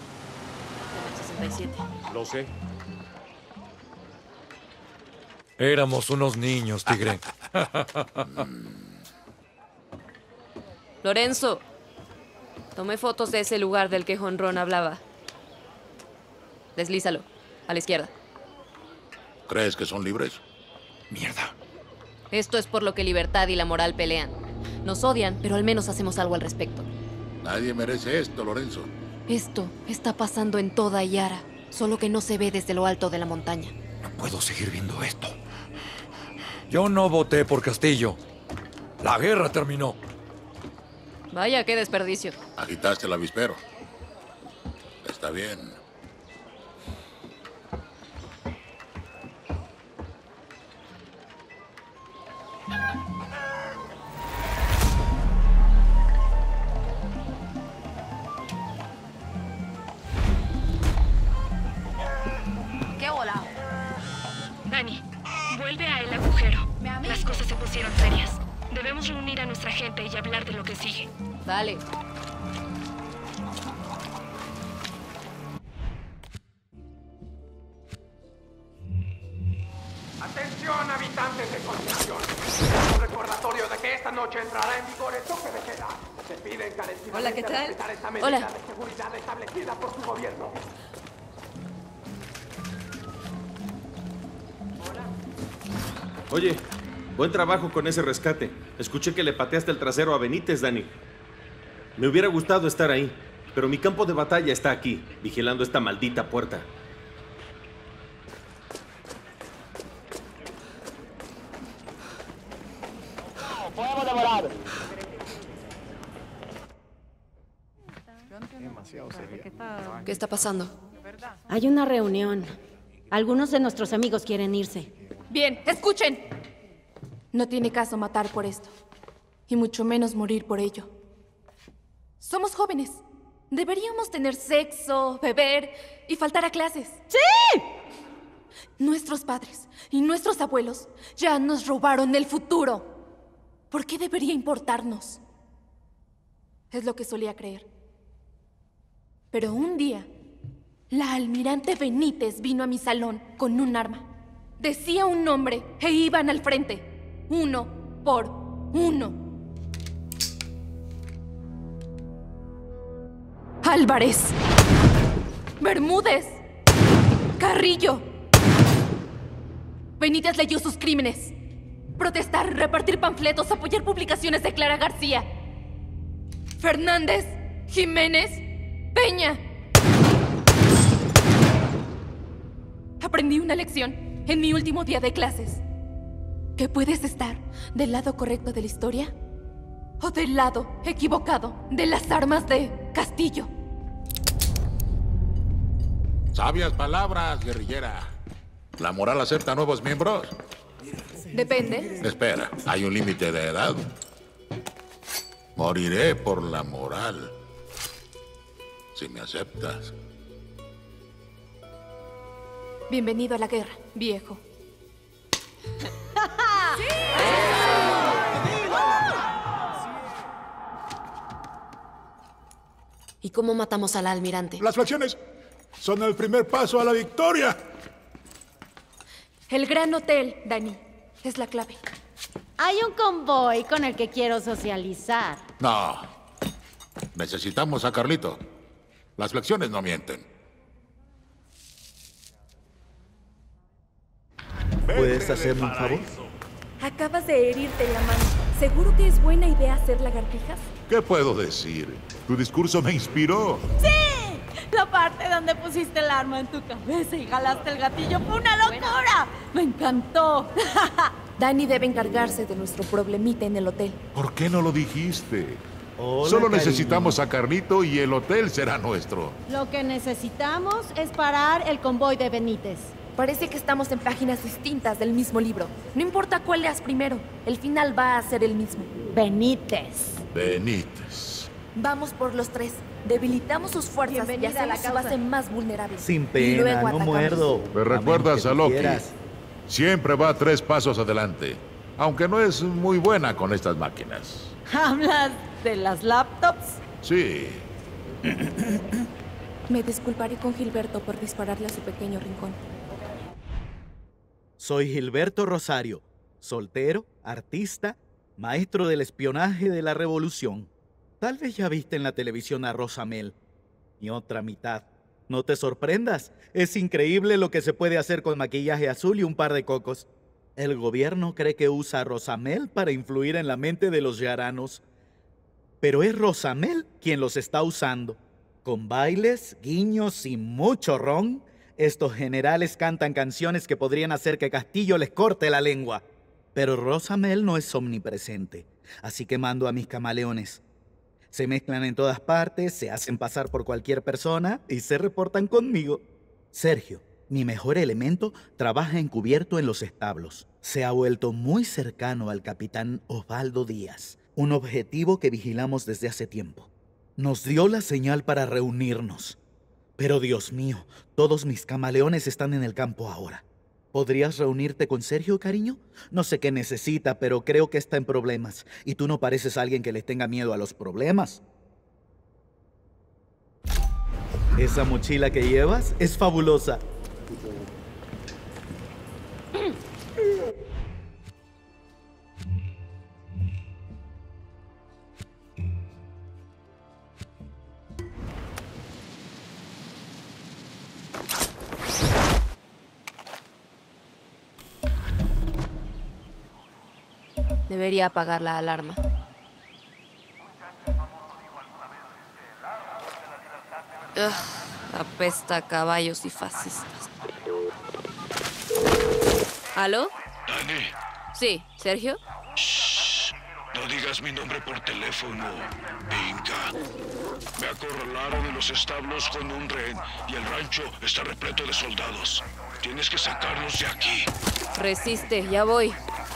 67. Lo sé. Éramos unos niños, Tigre. Lorenzo, tomé fotos de ese lugar del que Jonrón hablaba. Deslízalo, a la izquierda. ¿Crees que son libres? Mierda. Esto es por lo que Libertad y la moral pelean. Nos odian, pero al menos hacemos algo al respecto. Nadie merece esto, Lorenzo. Esto está pasando en toda Yara, solo que no se ve desde lo alto de la montaña. No puedo seguir viendo esto. Yo no voté por Castillo. La guerra terminó. Vaya, qué desperdicio. Agitaste el avispero. Está bien. ¿Qué volado? Dani, vuelve a El Agujero. Las cosas se pusieron serias. Debemos reunir a nuestra gente y hablar de lo que sigue. Dale. Atención, habitantes de Concepción. Un recordatorio de que esta noche entrará en vigor el toque de queda. Se pide encarecidamente Hola, ¿qué tal? respetar esta medida Hola. de seguridad establecida por su gobierno. Oye, buen trabajo con ese rescate. Escuché que le pateaste el trasero a Benítez, Dani. Me hubiera gustado estar ahí, pero mi campo de batalla está aquí, vigilando esta maldita puerta. ¡Podemos devorar! ¿Qué está pasando? Hay una reunión. Algunos de nuestros amigos quieren irse. Bien, escuchen. No tiene caso matar por esto, y mucho menos morir por ello. Somos jóvenes. Deberíamos tener sexo, beber y faltar a clases. ¡Sí! Nuestros padres y nuestros abuelos ya nos robaron el futuro. ¿Por qué debería importarnos? Es lo que solía creer. Pero un día, la almirante Benítez vino a mi salón con un arma. Decía un nombre e iban al frente, uno por uno. Álvarez, Bermúdez, Carrillo. Benítez leyó sus crímenes. Protestar, repartir panfletos, apoyar publicaciones de Clara García. Fernández, Jiménez, Peña. Aprendí una lección en mi último día de clases. Que puedes estar del lado correcto de la historia o del lado equivocado de las armas de Castillo. Sabias palabras, guerrillera. ¿La moral acepta nuevos miembros? Depende. Espera, ¿hay un límite de edad? Moriré por la moral. Si me aceptas. Bienvenido a la guerra, viejo. ¿Y cómo matamos al almirante? Las fracciones son el primer paso a la victoria. El Gran Hotel, Dani, es la clave. Hay un convoy con el que quiero socializar. No. Necesitamos a Carlito. Las lecciones no mienten. ¿Puedes hacerme un favor? Acabas de herirte en la mano. ¿Seguro que es buena idea hacer lagartijas? ¿Qué puedo decir? Tu discurso me inspiró. ¡Sí! La parte donde pusiste el arma en tu cabeza y jalaste el gatillo fue una locura. ¡Me encantó! Dani debe encargarse de nuestro problemita en el hotel. ¿Por qué no lo dijiste? Hola, Solo cariño. necesitamos a Carlito y el hotel será nuestro. Lo que necesitamos es parar el convoy de Benítez. Parece que estamos en páginas distintas del mismo libro. No importa cuál leas primero, el final va a ser el mismo. Benítez. Benítez. Vamos por los tres. Debilitamos sus fuerzas y Bienvenida a la hacemos su causa. base más vulnerable. Sin Y pena, luego no atacamos. muerdo. ¿Me recuerdas a Loki? Quieras. Siempre va 3 pasos adelante. Aunque no es muy buena con estas máquinas. ¿Hablas de las laptops? Sí. Me disculparé con Gilberto por dispararle a su pequeño rincón. Soy Gilberto Rosario, soltero, artista, maestro del espionaje de la revolución. Tal vez ya viste en la televisión a Rosa Mel. Mi otra mitad. No te sorprendas, es increíble lo que se puede hacer con maquillaje azul y un par de cocos. El gobierno cree que usa a Rosa Mel para influir en la mente de los yaranos. Pero es Rosa Mel quien los está usando. Con bailes, guiños y mucho ron, estos generales cantan canciones que podrían hacer que Castillo les corte la lengua. Pero Rosa Mel no es omnipresente, así que mando a mis camaleones. Se mezclan en todas partes, se hacen pasar por cualquier persona y se reportan conmigo. Sergio, mi mejor elemento, trabaja encubierto en los establos. Se ha vuelto muy cercano al capitán Osvaldo Díaz, un objetivo que vigilamos desde hace tiempo. Nos dio la señal para reunirnos. Pero Dios mío, todos mis camaleones están en el campo ahora. ¿Podrías reunirte con Sergio, cariño? No sé qué necesita, pero creo que está en problemas. Y tú no pareces alguien que les tenga miedo a los problemas. Esa mochila que llevas es fabulosa. Debería apagar la alarma. Apesta a caballos y fascistas. ¿Aló? Dani, Sí, ¿Sergio? no digas mi nombre por teléfono. Venga. Me acorralaron en los establos con un rehén y el rancho está repleto de soldados. Tienes que sacarnos de aquí. Resiste, ya voy.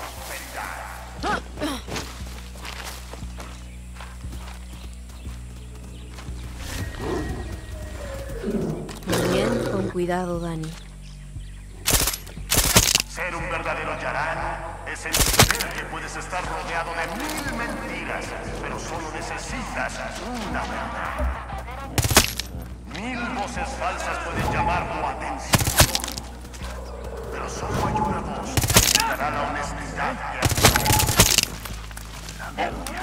Muy bien, con cuidado, Dani. Ser un verdadero yarano es entender que puedes estar rodeado de 1000 mentiras, pero solo necesitas una verdad. 1000 voces falsas pueden llamar tu atención, pero solo hay una voz que dará la honestidad que hace la mía.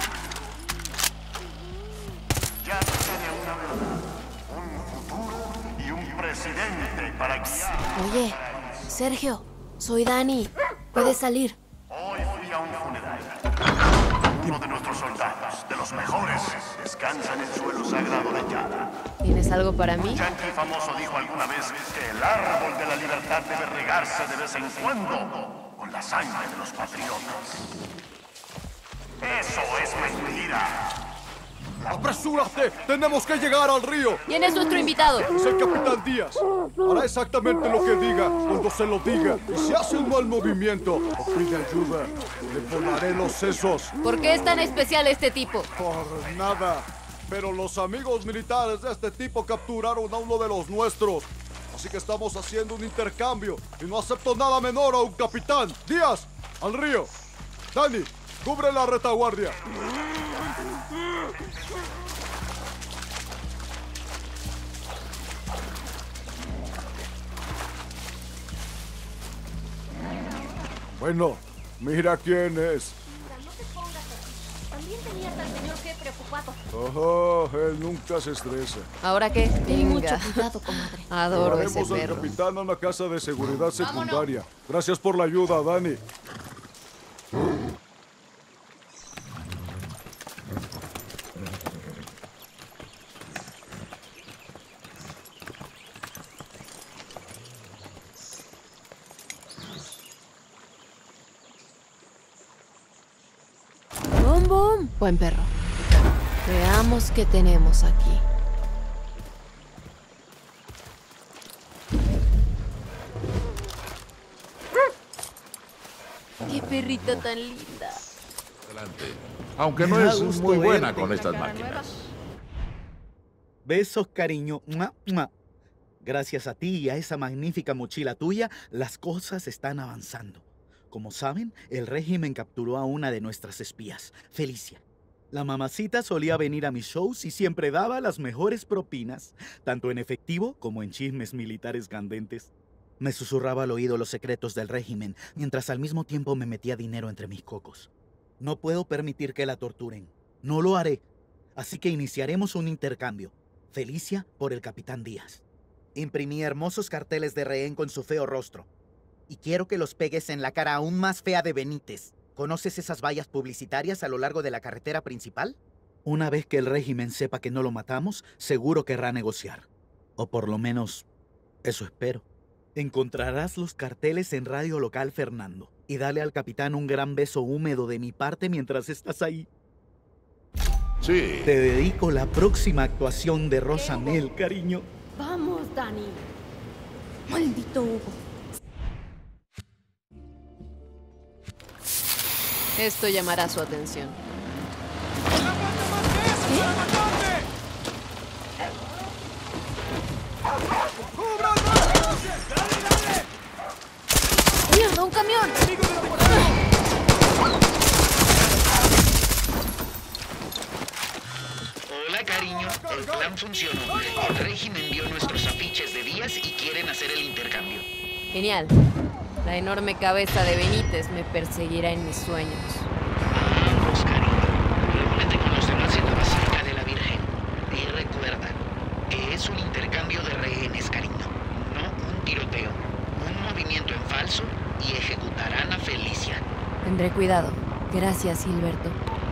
Ya tiene una verdad, un futuro y un presidente para guiar. Oye, Sergio, soy Dani. Puedes salir. Hoy fui a un funeral. Uno de nuestros soldados, de los mejores, descansa en el suelo sagrado de Yara. ¿Tienes algo para mí? Un yanqui famoso dijo alguna vez que el árbol de la libertad debe regarse de vez en cuando con la sangre de los patriotas. Eso es mentira. ¡Apresúrate! ¡Tenemos que llegar al río! ¿Quién es nuestro invitado? Es el Capitán Díaz. Hará exactamente lo que diga, cuando se lo diga. Y si hace un mal movimiento o pide ayuda, le volaré los sesos. ¿Por qué es tan especial este tipo? Por nada. Pero los amigos militares de este tipo capturaron a uno de los nuestros. Así que estamos haciendo un intercambio. Y no acepto nada menor a un capitán. Díaz, al río. Dani, cubre la retaguardia. Bueno, mira quién es. No te pongas así. También tenías al señor jefe preocupado. Ajá, él nunca se estresa. ¿Ahora qué? Ten mucho Venga. cuidado, comadre. Adoro ese Llevaremos al perro. capitán a una casa de seguridad secundaria. Gracias por la ayuda, Dani. ¡Bum, bum! Buen perro. Veamos qué tenemos aquí. ¡Qué perrita tan linda! Adelante. Aunque no Me da es gusto muy buena verte. con estas máquinas. Besos, cariño. ¡Mua, mua! Gracias a ti y a esa magnífica mochila tuya, las cosas están avanzando. Como saben, el régimen capturó a una de nuestras espías, Felicia. La mamacita solía venir a mis shows y siempre daba las mejores propinas, tanto en efectivo como en chismes militares candentes. Me susurraba al oído los secretos del régimen, mientras al mismo tiempo me metía dinero entre mis cocos. No puedo permitir que la torturen. No lo haré. Así que iniciaremos un intercambio. Felicia por el Capitán Díaz. Imprimí hermosos carteles de rehén con su feo rostro. Y quiero que los pegues en la cara aún más fea de Benítez. ¿Conoces esas vallas publicitarias a lo largo de la carretera principal? Una vez que el régimen sepa que no lo matamos, seguro querrá negociar. O por lo menos, eso espero. Encontrarás los carteles en Radio Local Fernando. Y dale al capitán un gran beso húmedo de mi parte mientras estás ahí. Sí. Te dedico la próxima actuación de Rosa Mel, cariño. Vamos, Dani. Maldito Hugo. Esto llamará su atención. ¡Mierda, un camión! Hola, cariño. El plan funcionó. El régimen vio nuestros afiches de Díaz y quieren hacer el intercambio. Genial. La enorme cabeza de Benítez me perseguirá en mis sueños. Vamos, cariño. Reúnete con los demás en la Basílica de la Virgen. Y recuerda que es un intercambio de rehenes, cariño. No un tiroteo. Un movimiento en falso y ejecutarán a Felicia. Tendré cuidado. Gracias, Gilberto.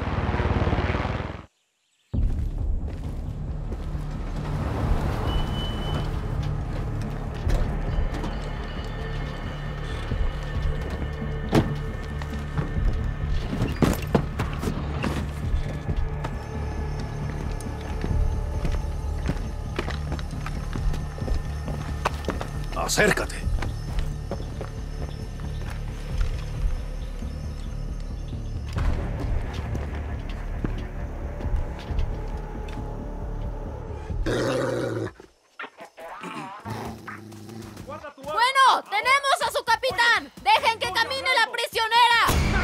Acércate. Bueno, tenemos a su capitán. Dejen que camine la prisionera.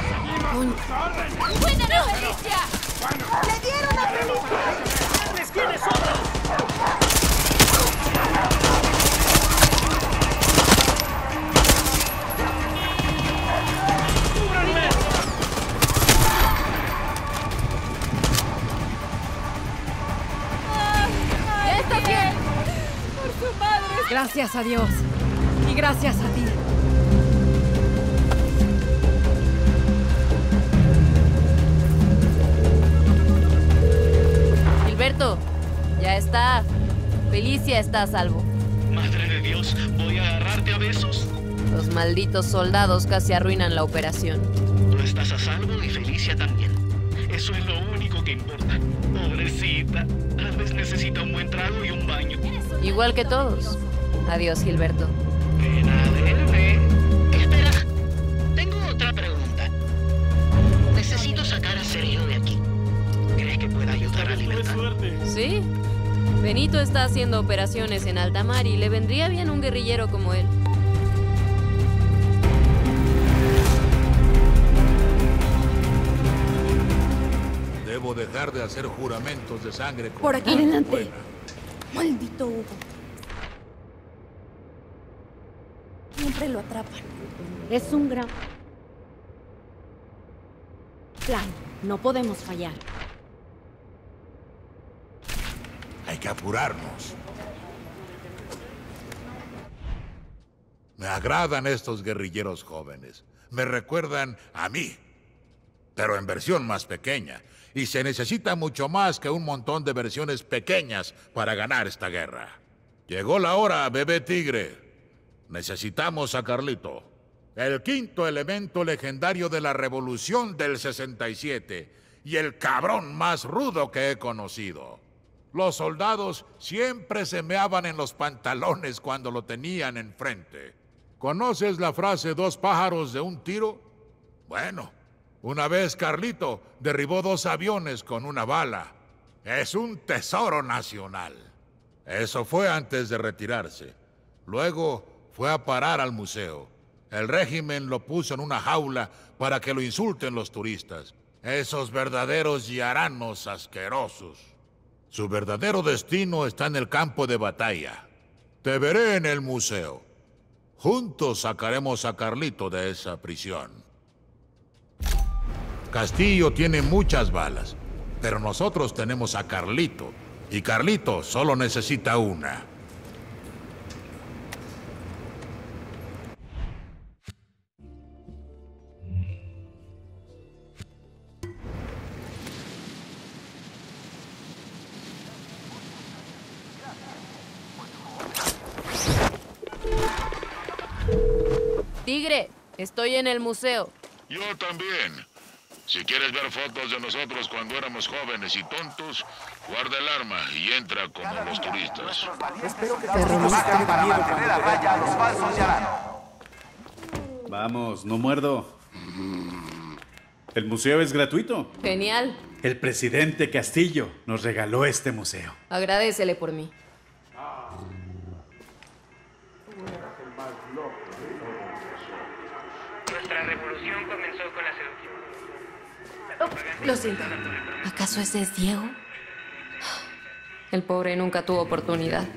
¡Buena Felicia! ¡Le dieron a Felicia! ¿Quiénes son? ¡Ya está bien! ¡Por su madre! Gracias a Dios. Y gracias a ti. Gilberto, ya está. Felicia está a salvo. Madre de Dios, voy a agarrarte a besos. Los malditos soldados casi arruinan la operación. Tú estás a salvo y Felicia también. Eso es lo único que importa. Pobrecita, tal vez necesita un buen trago y un baño. Igual que todos. Adiós, Gilberto. Espera, tengo otra pregunta. Necesito sacar a Sergio de aquí. ¿Crees que pueda ayudar a Libertad? Sí. Benito está haciendo operaciones en alta mar y le vendría bien un guerrillero como él. Debo dejar de hacer juramentos de sangre. Por aquí. Adelante. Maldito Hugo. Siempre lo atrapan. Es un gran plan. No podemos fallar. Hay que apurarnos. Me agradan estos guerrilleros jóvenes. Me recuerdan a mí, pero en versión más pequeña. Y se necesita mucho más que un montón de versiones pequeñas para ganar esta guerra. Llegó la hora, bebé tigre. Necesitamos a Carlito, el quinto elemento legendario de la Revolución del 67 y el cabrón más rudo que he conocido. Los soldados siempre se meaban en los pantalones cuando lo tenían enfrente. ¿Conoces la frase 2 pájaros de un tiro? Bueno, una vez Carlito derribó 2 aviones con una bala. Es un tesoro nacional. Eso fue antes de retirarse. Luego fue a parar al museo. El régimen lo puso en una jaula para que lo insulten los turistas. Esos verdaderos yaranos asquerosos. Su verdadero destino está en el campo de batalla. Te veré en el museo. Juntos sacaremos a Carlito de esa prisión. Castillo tiene muchas balas, pero nosotros tenemos a Carlito. Y Carlito solo necesita una. Tigre, estoy en el museo. Yo también. Si quieres ver fotos de nosotros cuando éramos jóvenes y tontos, guarda el arma y entra como los turistas. Espero que para mantener a raya a los falsos yaranos. Vamos, no muerdo. El museo es gratuito. Genial. El presidente Castillo nos regaló este museo. Agradécele por mí. Nuestra revolución comenzó con la seducción. Lo siento. ¿Acaso ese es Diego? El pobre nunca tuvo oportunidad.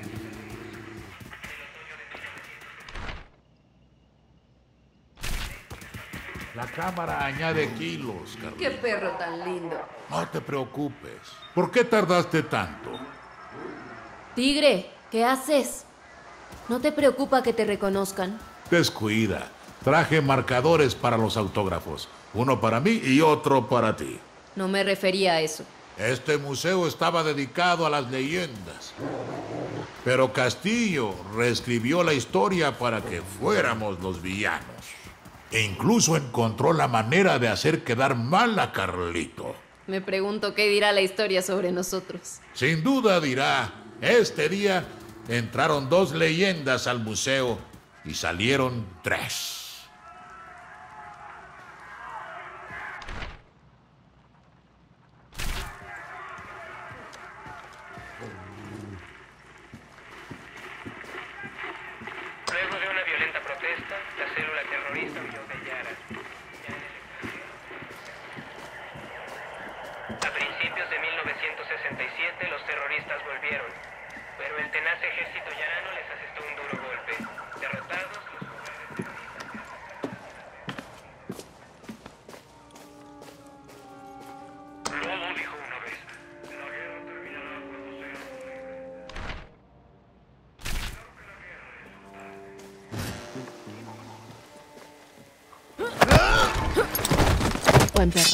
La cámara añade kilos, Carlito. ¡Qué perro tan lindo! No te preocupes. ¿Por qué tardaste tanto? Tigre, ¿qué haces? ¿No te preocupa que te reconozcan? Descuida. Traje marcadores para los autógrafos. Uno para mí y otro para ti. No me refería a eso. Este museo estaba dedicado a las leyendas. Pero Castillo reescribió la historia para que fuéramos los villanos. E incluso encontró la manera de hacer quedar mal a Carlito. Me pregunto qué dirá la historia sobre nosotros. Sin duda dirá, este día entraron 2 leyendas al museo y salieron 3. Luego de una violenta protesta, la célula terrorista huyó de Yara. pero el tenaz ejército yarano les asestó un duro golpe. Derrotados, Lobo dijo una vez, la guerra terminará cuando sea Buen perro.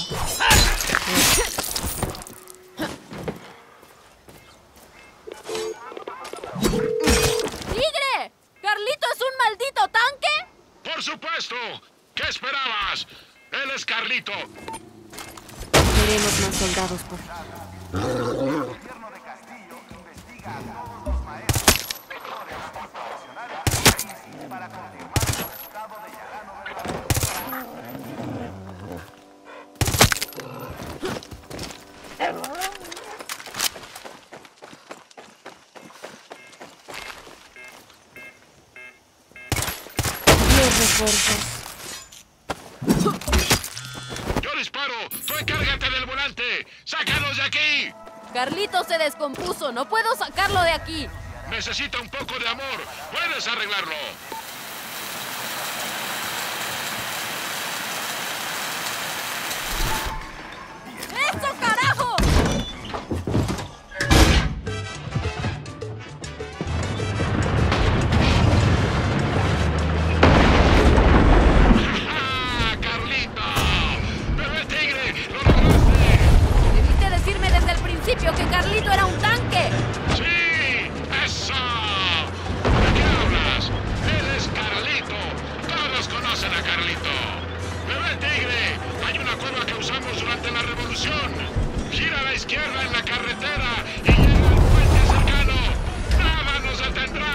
¡Tigre! ¿Carlito es un maldito tanque? ¡Por supuesto! ¿Qué esperabas? Él es Carlito. Queremos más soldados por... Los refuerzos. ¡Yo disparo! ¡Tú encárgate del volante! ¡Sácanos de aquí! Carlito se descompuso. No puedo sacarlo de aquí. Necesita un poco de amor. ¡Puedes arreglarlo! ¡Eso, carajo! ¡Ah, Carlito! ¡Bebé tigre! ¡Lo lograste! Debiste decirme desde el principio que Carlito era un tanque. ¡Sí! ¡Eso! ¿De qué hablas? Él es Carlito. Todos conocen a Carlito. Bebé tigre, hay una cueva que usamos durante la revolución. Gira a la izquierda en la carretera y llega al puente cercano. ¡Nada nos detendrá!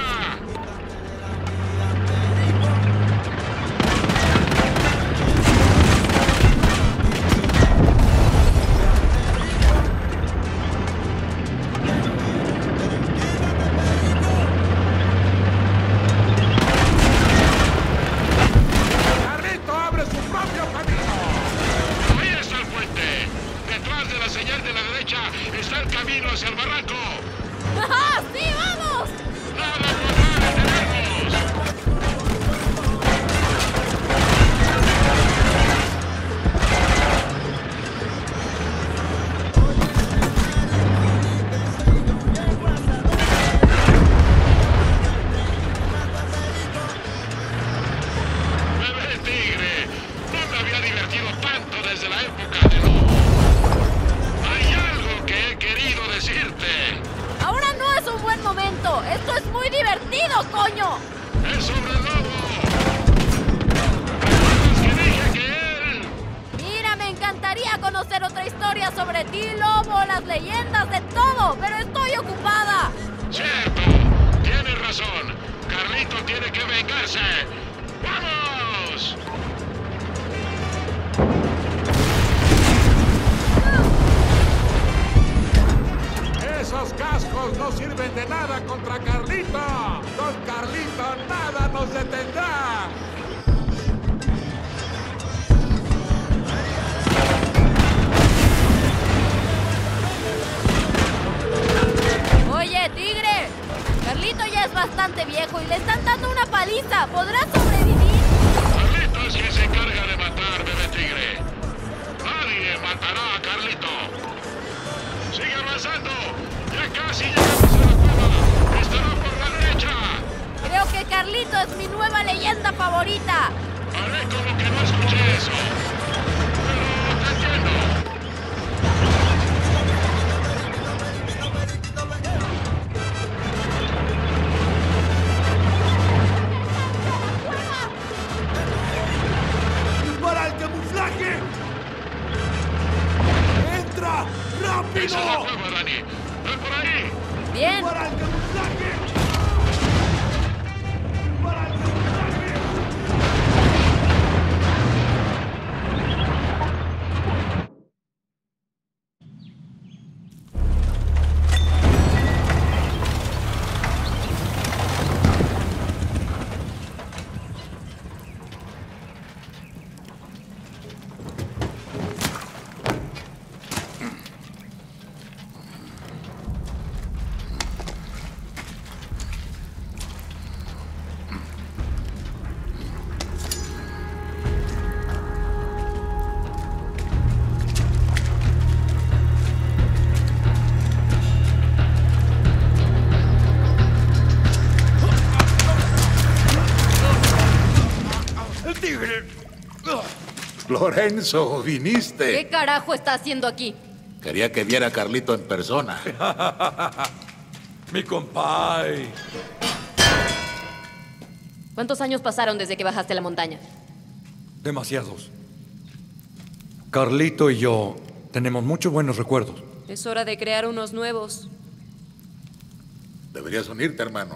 ¡Carlito abre su propio camino! Ahí está el puente. Detrás de la señal de la derecha está el camino hacia el barranco. ¡Ah, sí, vamos! ¡Nada podrá detenernos! Bebé tigre, no me había divertido tanto desde la época de Lobo. Hay algo que he querido decirte. Ahora no es un buen momento. Esto es muy divertido, coño. Es sobre el lobo. ¿Recuerdas que dije que él? Mira, me encantaría conocer otra historia sobre ti, Lobo, las leyendas, de todo, pero estoy ocupada. Cierto, tienes razón. Carlito tiene que vengarse. ¡Vamos! ¡Esos cascos no sirven de nada contra Carlito! ¡Con Carlito nada nos detendrá! Oye, tigre, Carlito ya es bastante viejo y le están dando una paliza. ¿Podrá sobrevivir? Carlito es quien se encarga de matar, bebé tigre. Nadie matará a Carlito. Sigue avanzando. Ya casi llegamos a la cueva. Estará por la derecha. Creo que Carlito es mi nueva leyenda favorita. Haré como que no escuché eso. Pero te entiendo. ¡Para el camuflaje! ¡Entra! ¡Rápido! Esa es la cueva, Dani. ¡Ven por ahí! Bien. ¡Para el camuflaje! Lorenzo, viniste. ¿Qué carajo está haciendo aquí? Quería que viera a Carlito en persona. Mi compay. ¿Cuántos años pasaron desde que bajaste la montaña? Demasiados. Carlito y yo tenemos muchos buenos recuerdos. Es hora de crear unos nuevos. Deberías unirte, hermano.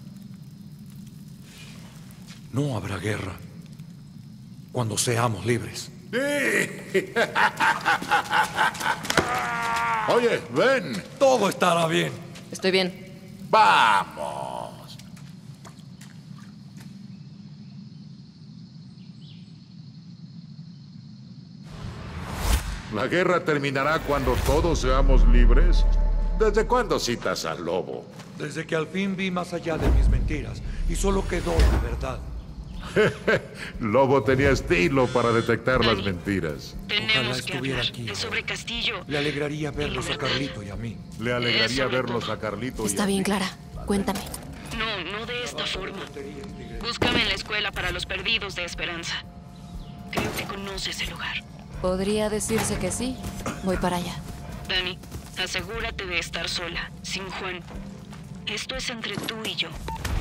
No habrá guerra cuando seamos libres. ¡Sí! Oye, ven. Todo estará bien. Estoy bien. Vamos. ¿La guerra terminará cuando todos seamos libres? ¿Desde cuándo citas al lobo? Desde que al fin vi más allá de mis mentiras y solo quedó la verdad. Lobo tenía estilo para detectar las mentiras. Ojalá estuviera aquí. Es sobre Castillo. Le alegraría verlos a Carlito y a mí. Le alegraría verlos a Carlito y Está bien, Clara. Cuéntame. No de esta forma. Búscame en la escuela para los perdidos de Esperanza. Creo que conoces el lugar. Podría decirse que sí. Voy para allá. Dani, asegúrate de estar sola, sin Juan. Esto es entre tú y yo.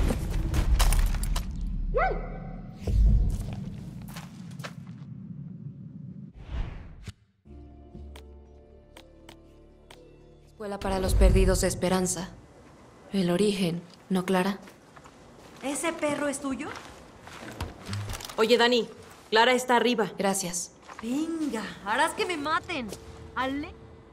Escuela para los perdidos de Esperanza. El origen, ¿no, Clara? ¿Ese perro es tuyo? Oye, Dani, Clara está arriba. Gracias. Venga, harás que me maten. Ale.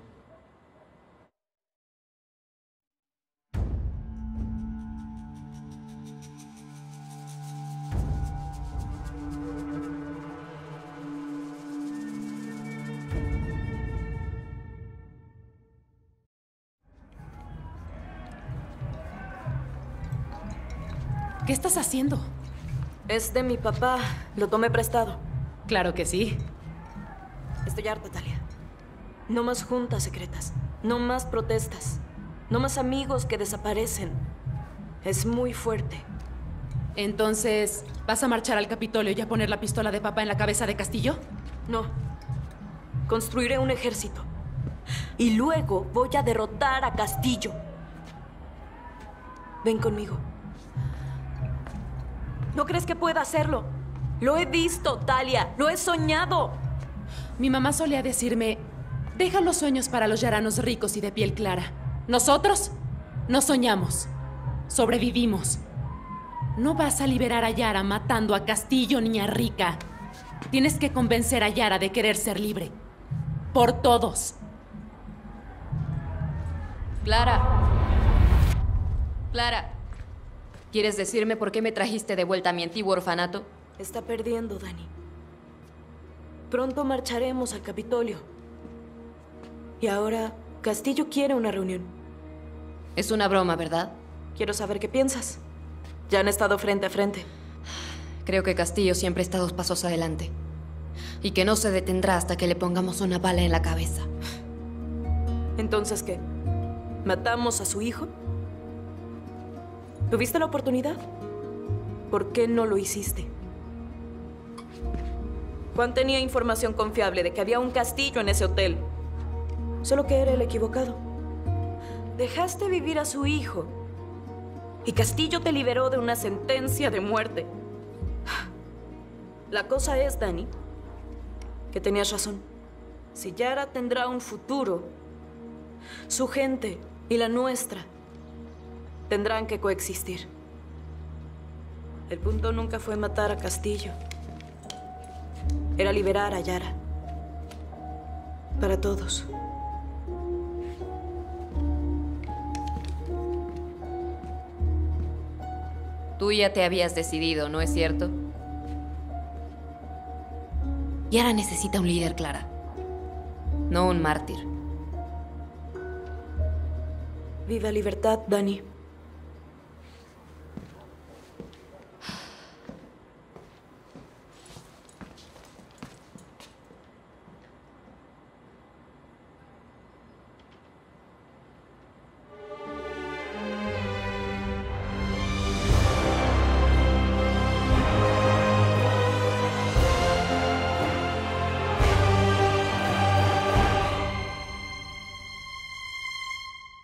¿Qué estás haciendo? Es de mi papá. Lo tomé prestado. Claro que sí. Estoy harta, Talia. No más juntas secretas. No más protestas. No más amigos que desaparecen. Es muy fuerte. Entonces, ¿vas a marchar al Capitolio y a poner la pistola de papá en la cabeza de Castillo? No. Construiré un ejército. Y luego voy a derrotar a Castillo. Ven conmigo. ¿No crees que pueda hacerlo? Lo he visto, Talia. Lo he soñado. Mi mamá solía decirme, deja los sueños para los yaranos ricos y de piel clara. Nosotros no soñamos. Sobrevivimos. No vas a liberar a Yara matando a Castillo ni a Rica. Tienes que convencer a Yara de querer ser libre. Por todos. Clara. Clara. ¿Quieres decirme por qué me trajiste de vuelta a mi antiguo orfanato? Está perdiendo, Dani. Pronto marcharemos al Capitolio. Y ahora, Castillo quiere una reunión. Es una broma, ¿verdad? Quiero saber qué piensas. Ya han estado frente a frente. Creo que Castillo siempre está 2 pasos adelante. Y que no se detendrá hasta que le pongamos una bala en la cabeza. ¿Entonces qué? ¿Matamos a su hijo? ¿Tuviste la oportunidad? ¿Por qué no lo hiciste? Juan tenía información confiable de que había un Castillo en ese hotel. Solo que era el equivocado. Dejaste vivir a su hijo. Y Castillo te liberó de una sentencia de muerte. La cosa es, Dani, que tenías razón. Si Yara tendrá un futuro, su gente y la nuestra tendrán que coexistir. El punto nunca fue matar a Castillo. Era liberar a Yara. Para todos. Tú ya te habías decidido, ¿no es cierto? Yara necesita un líder, Clara. No un mártir. Viva libertad, Dani.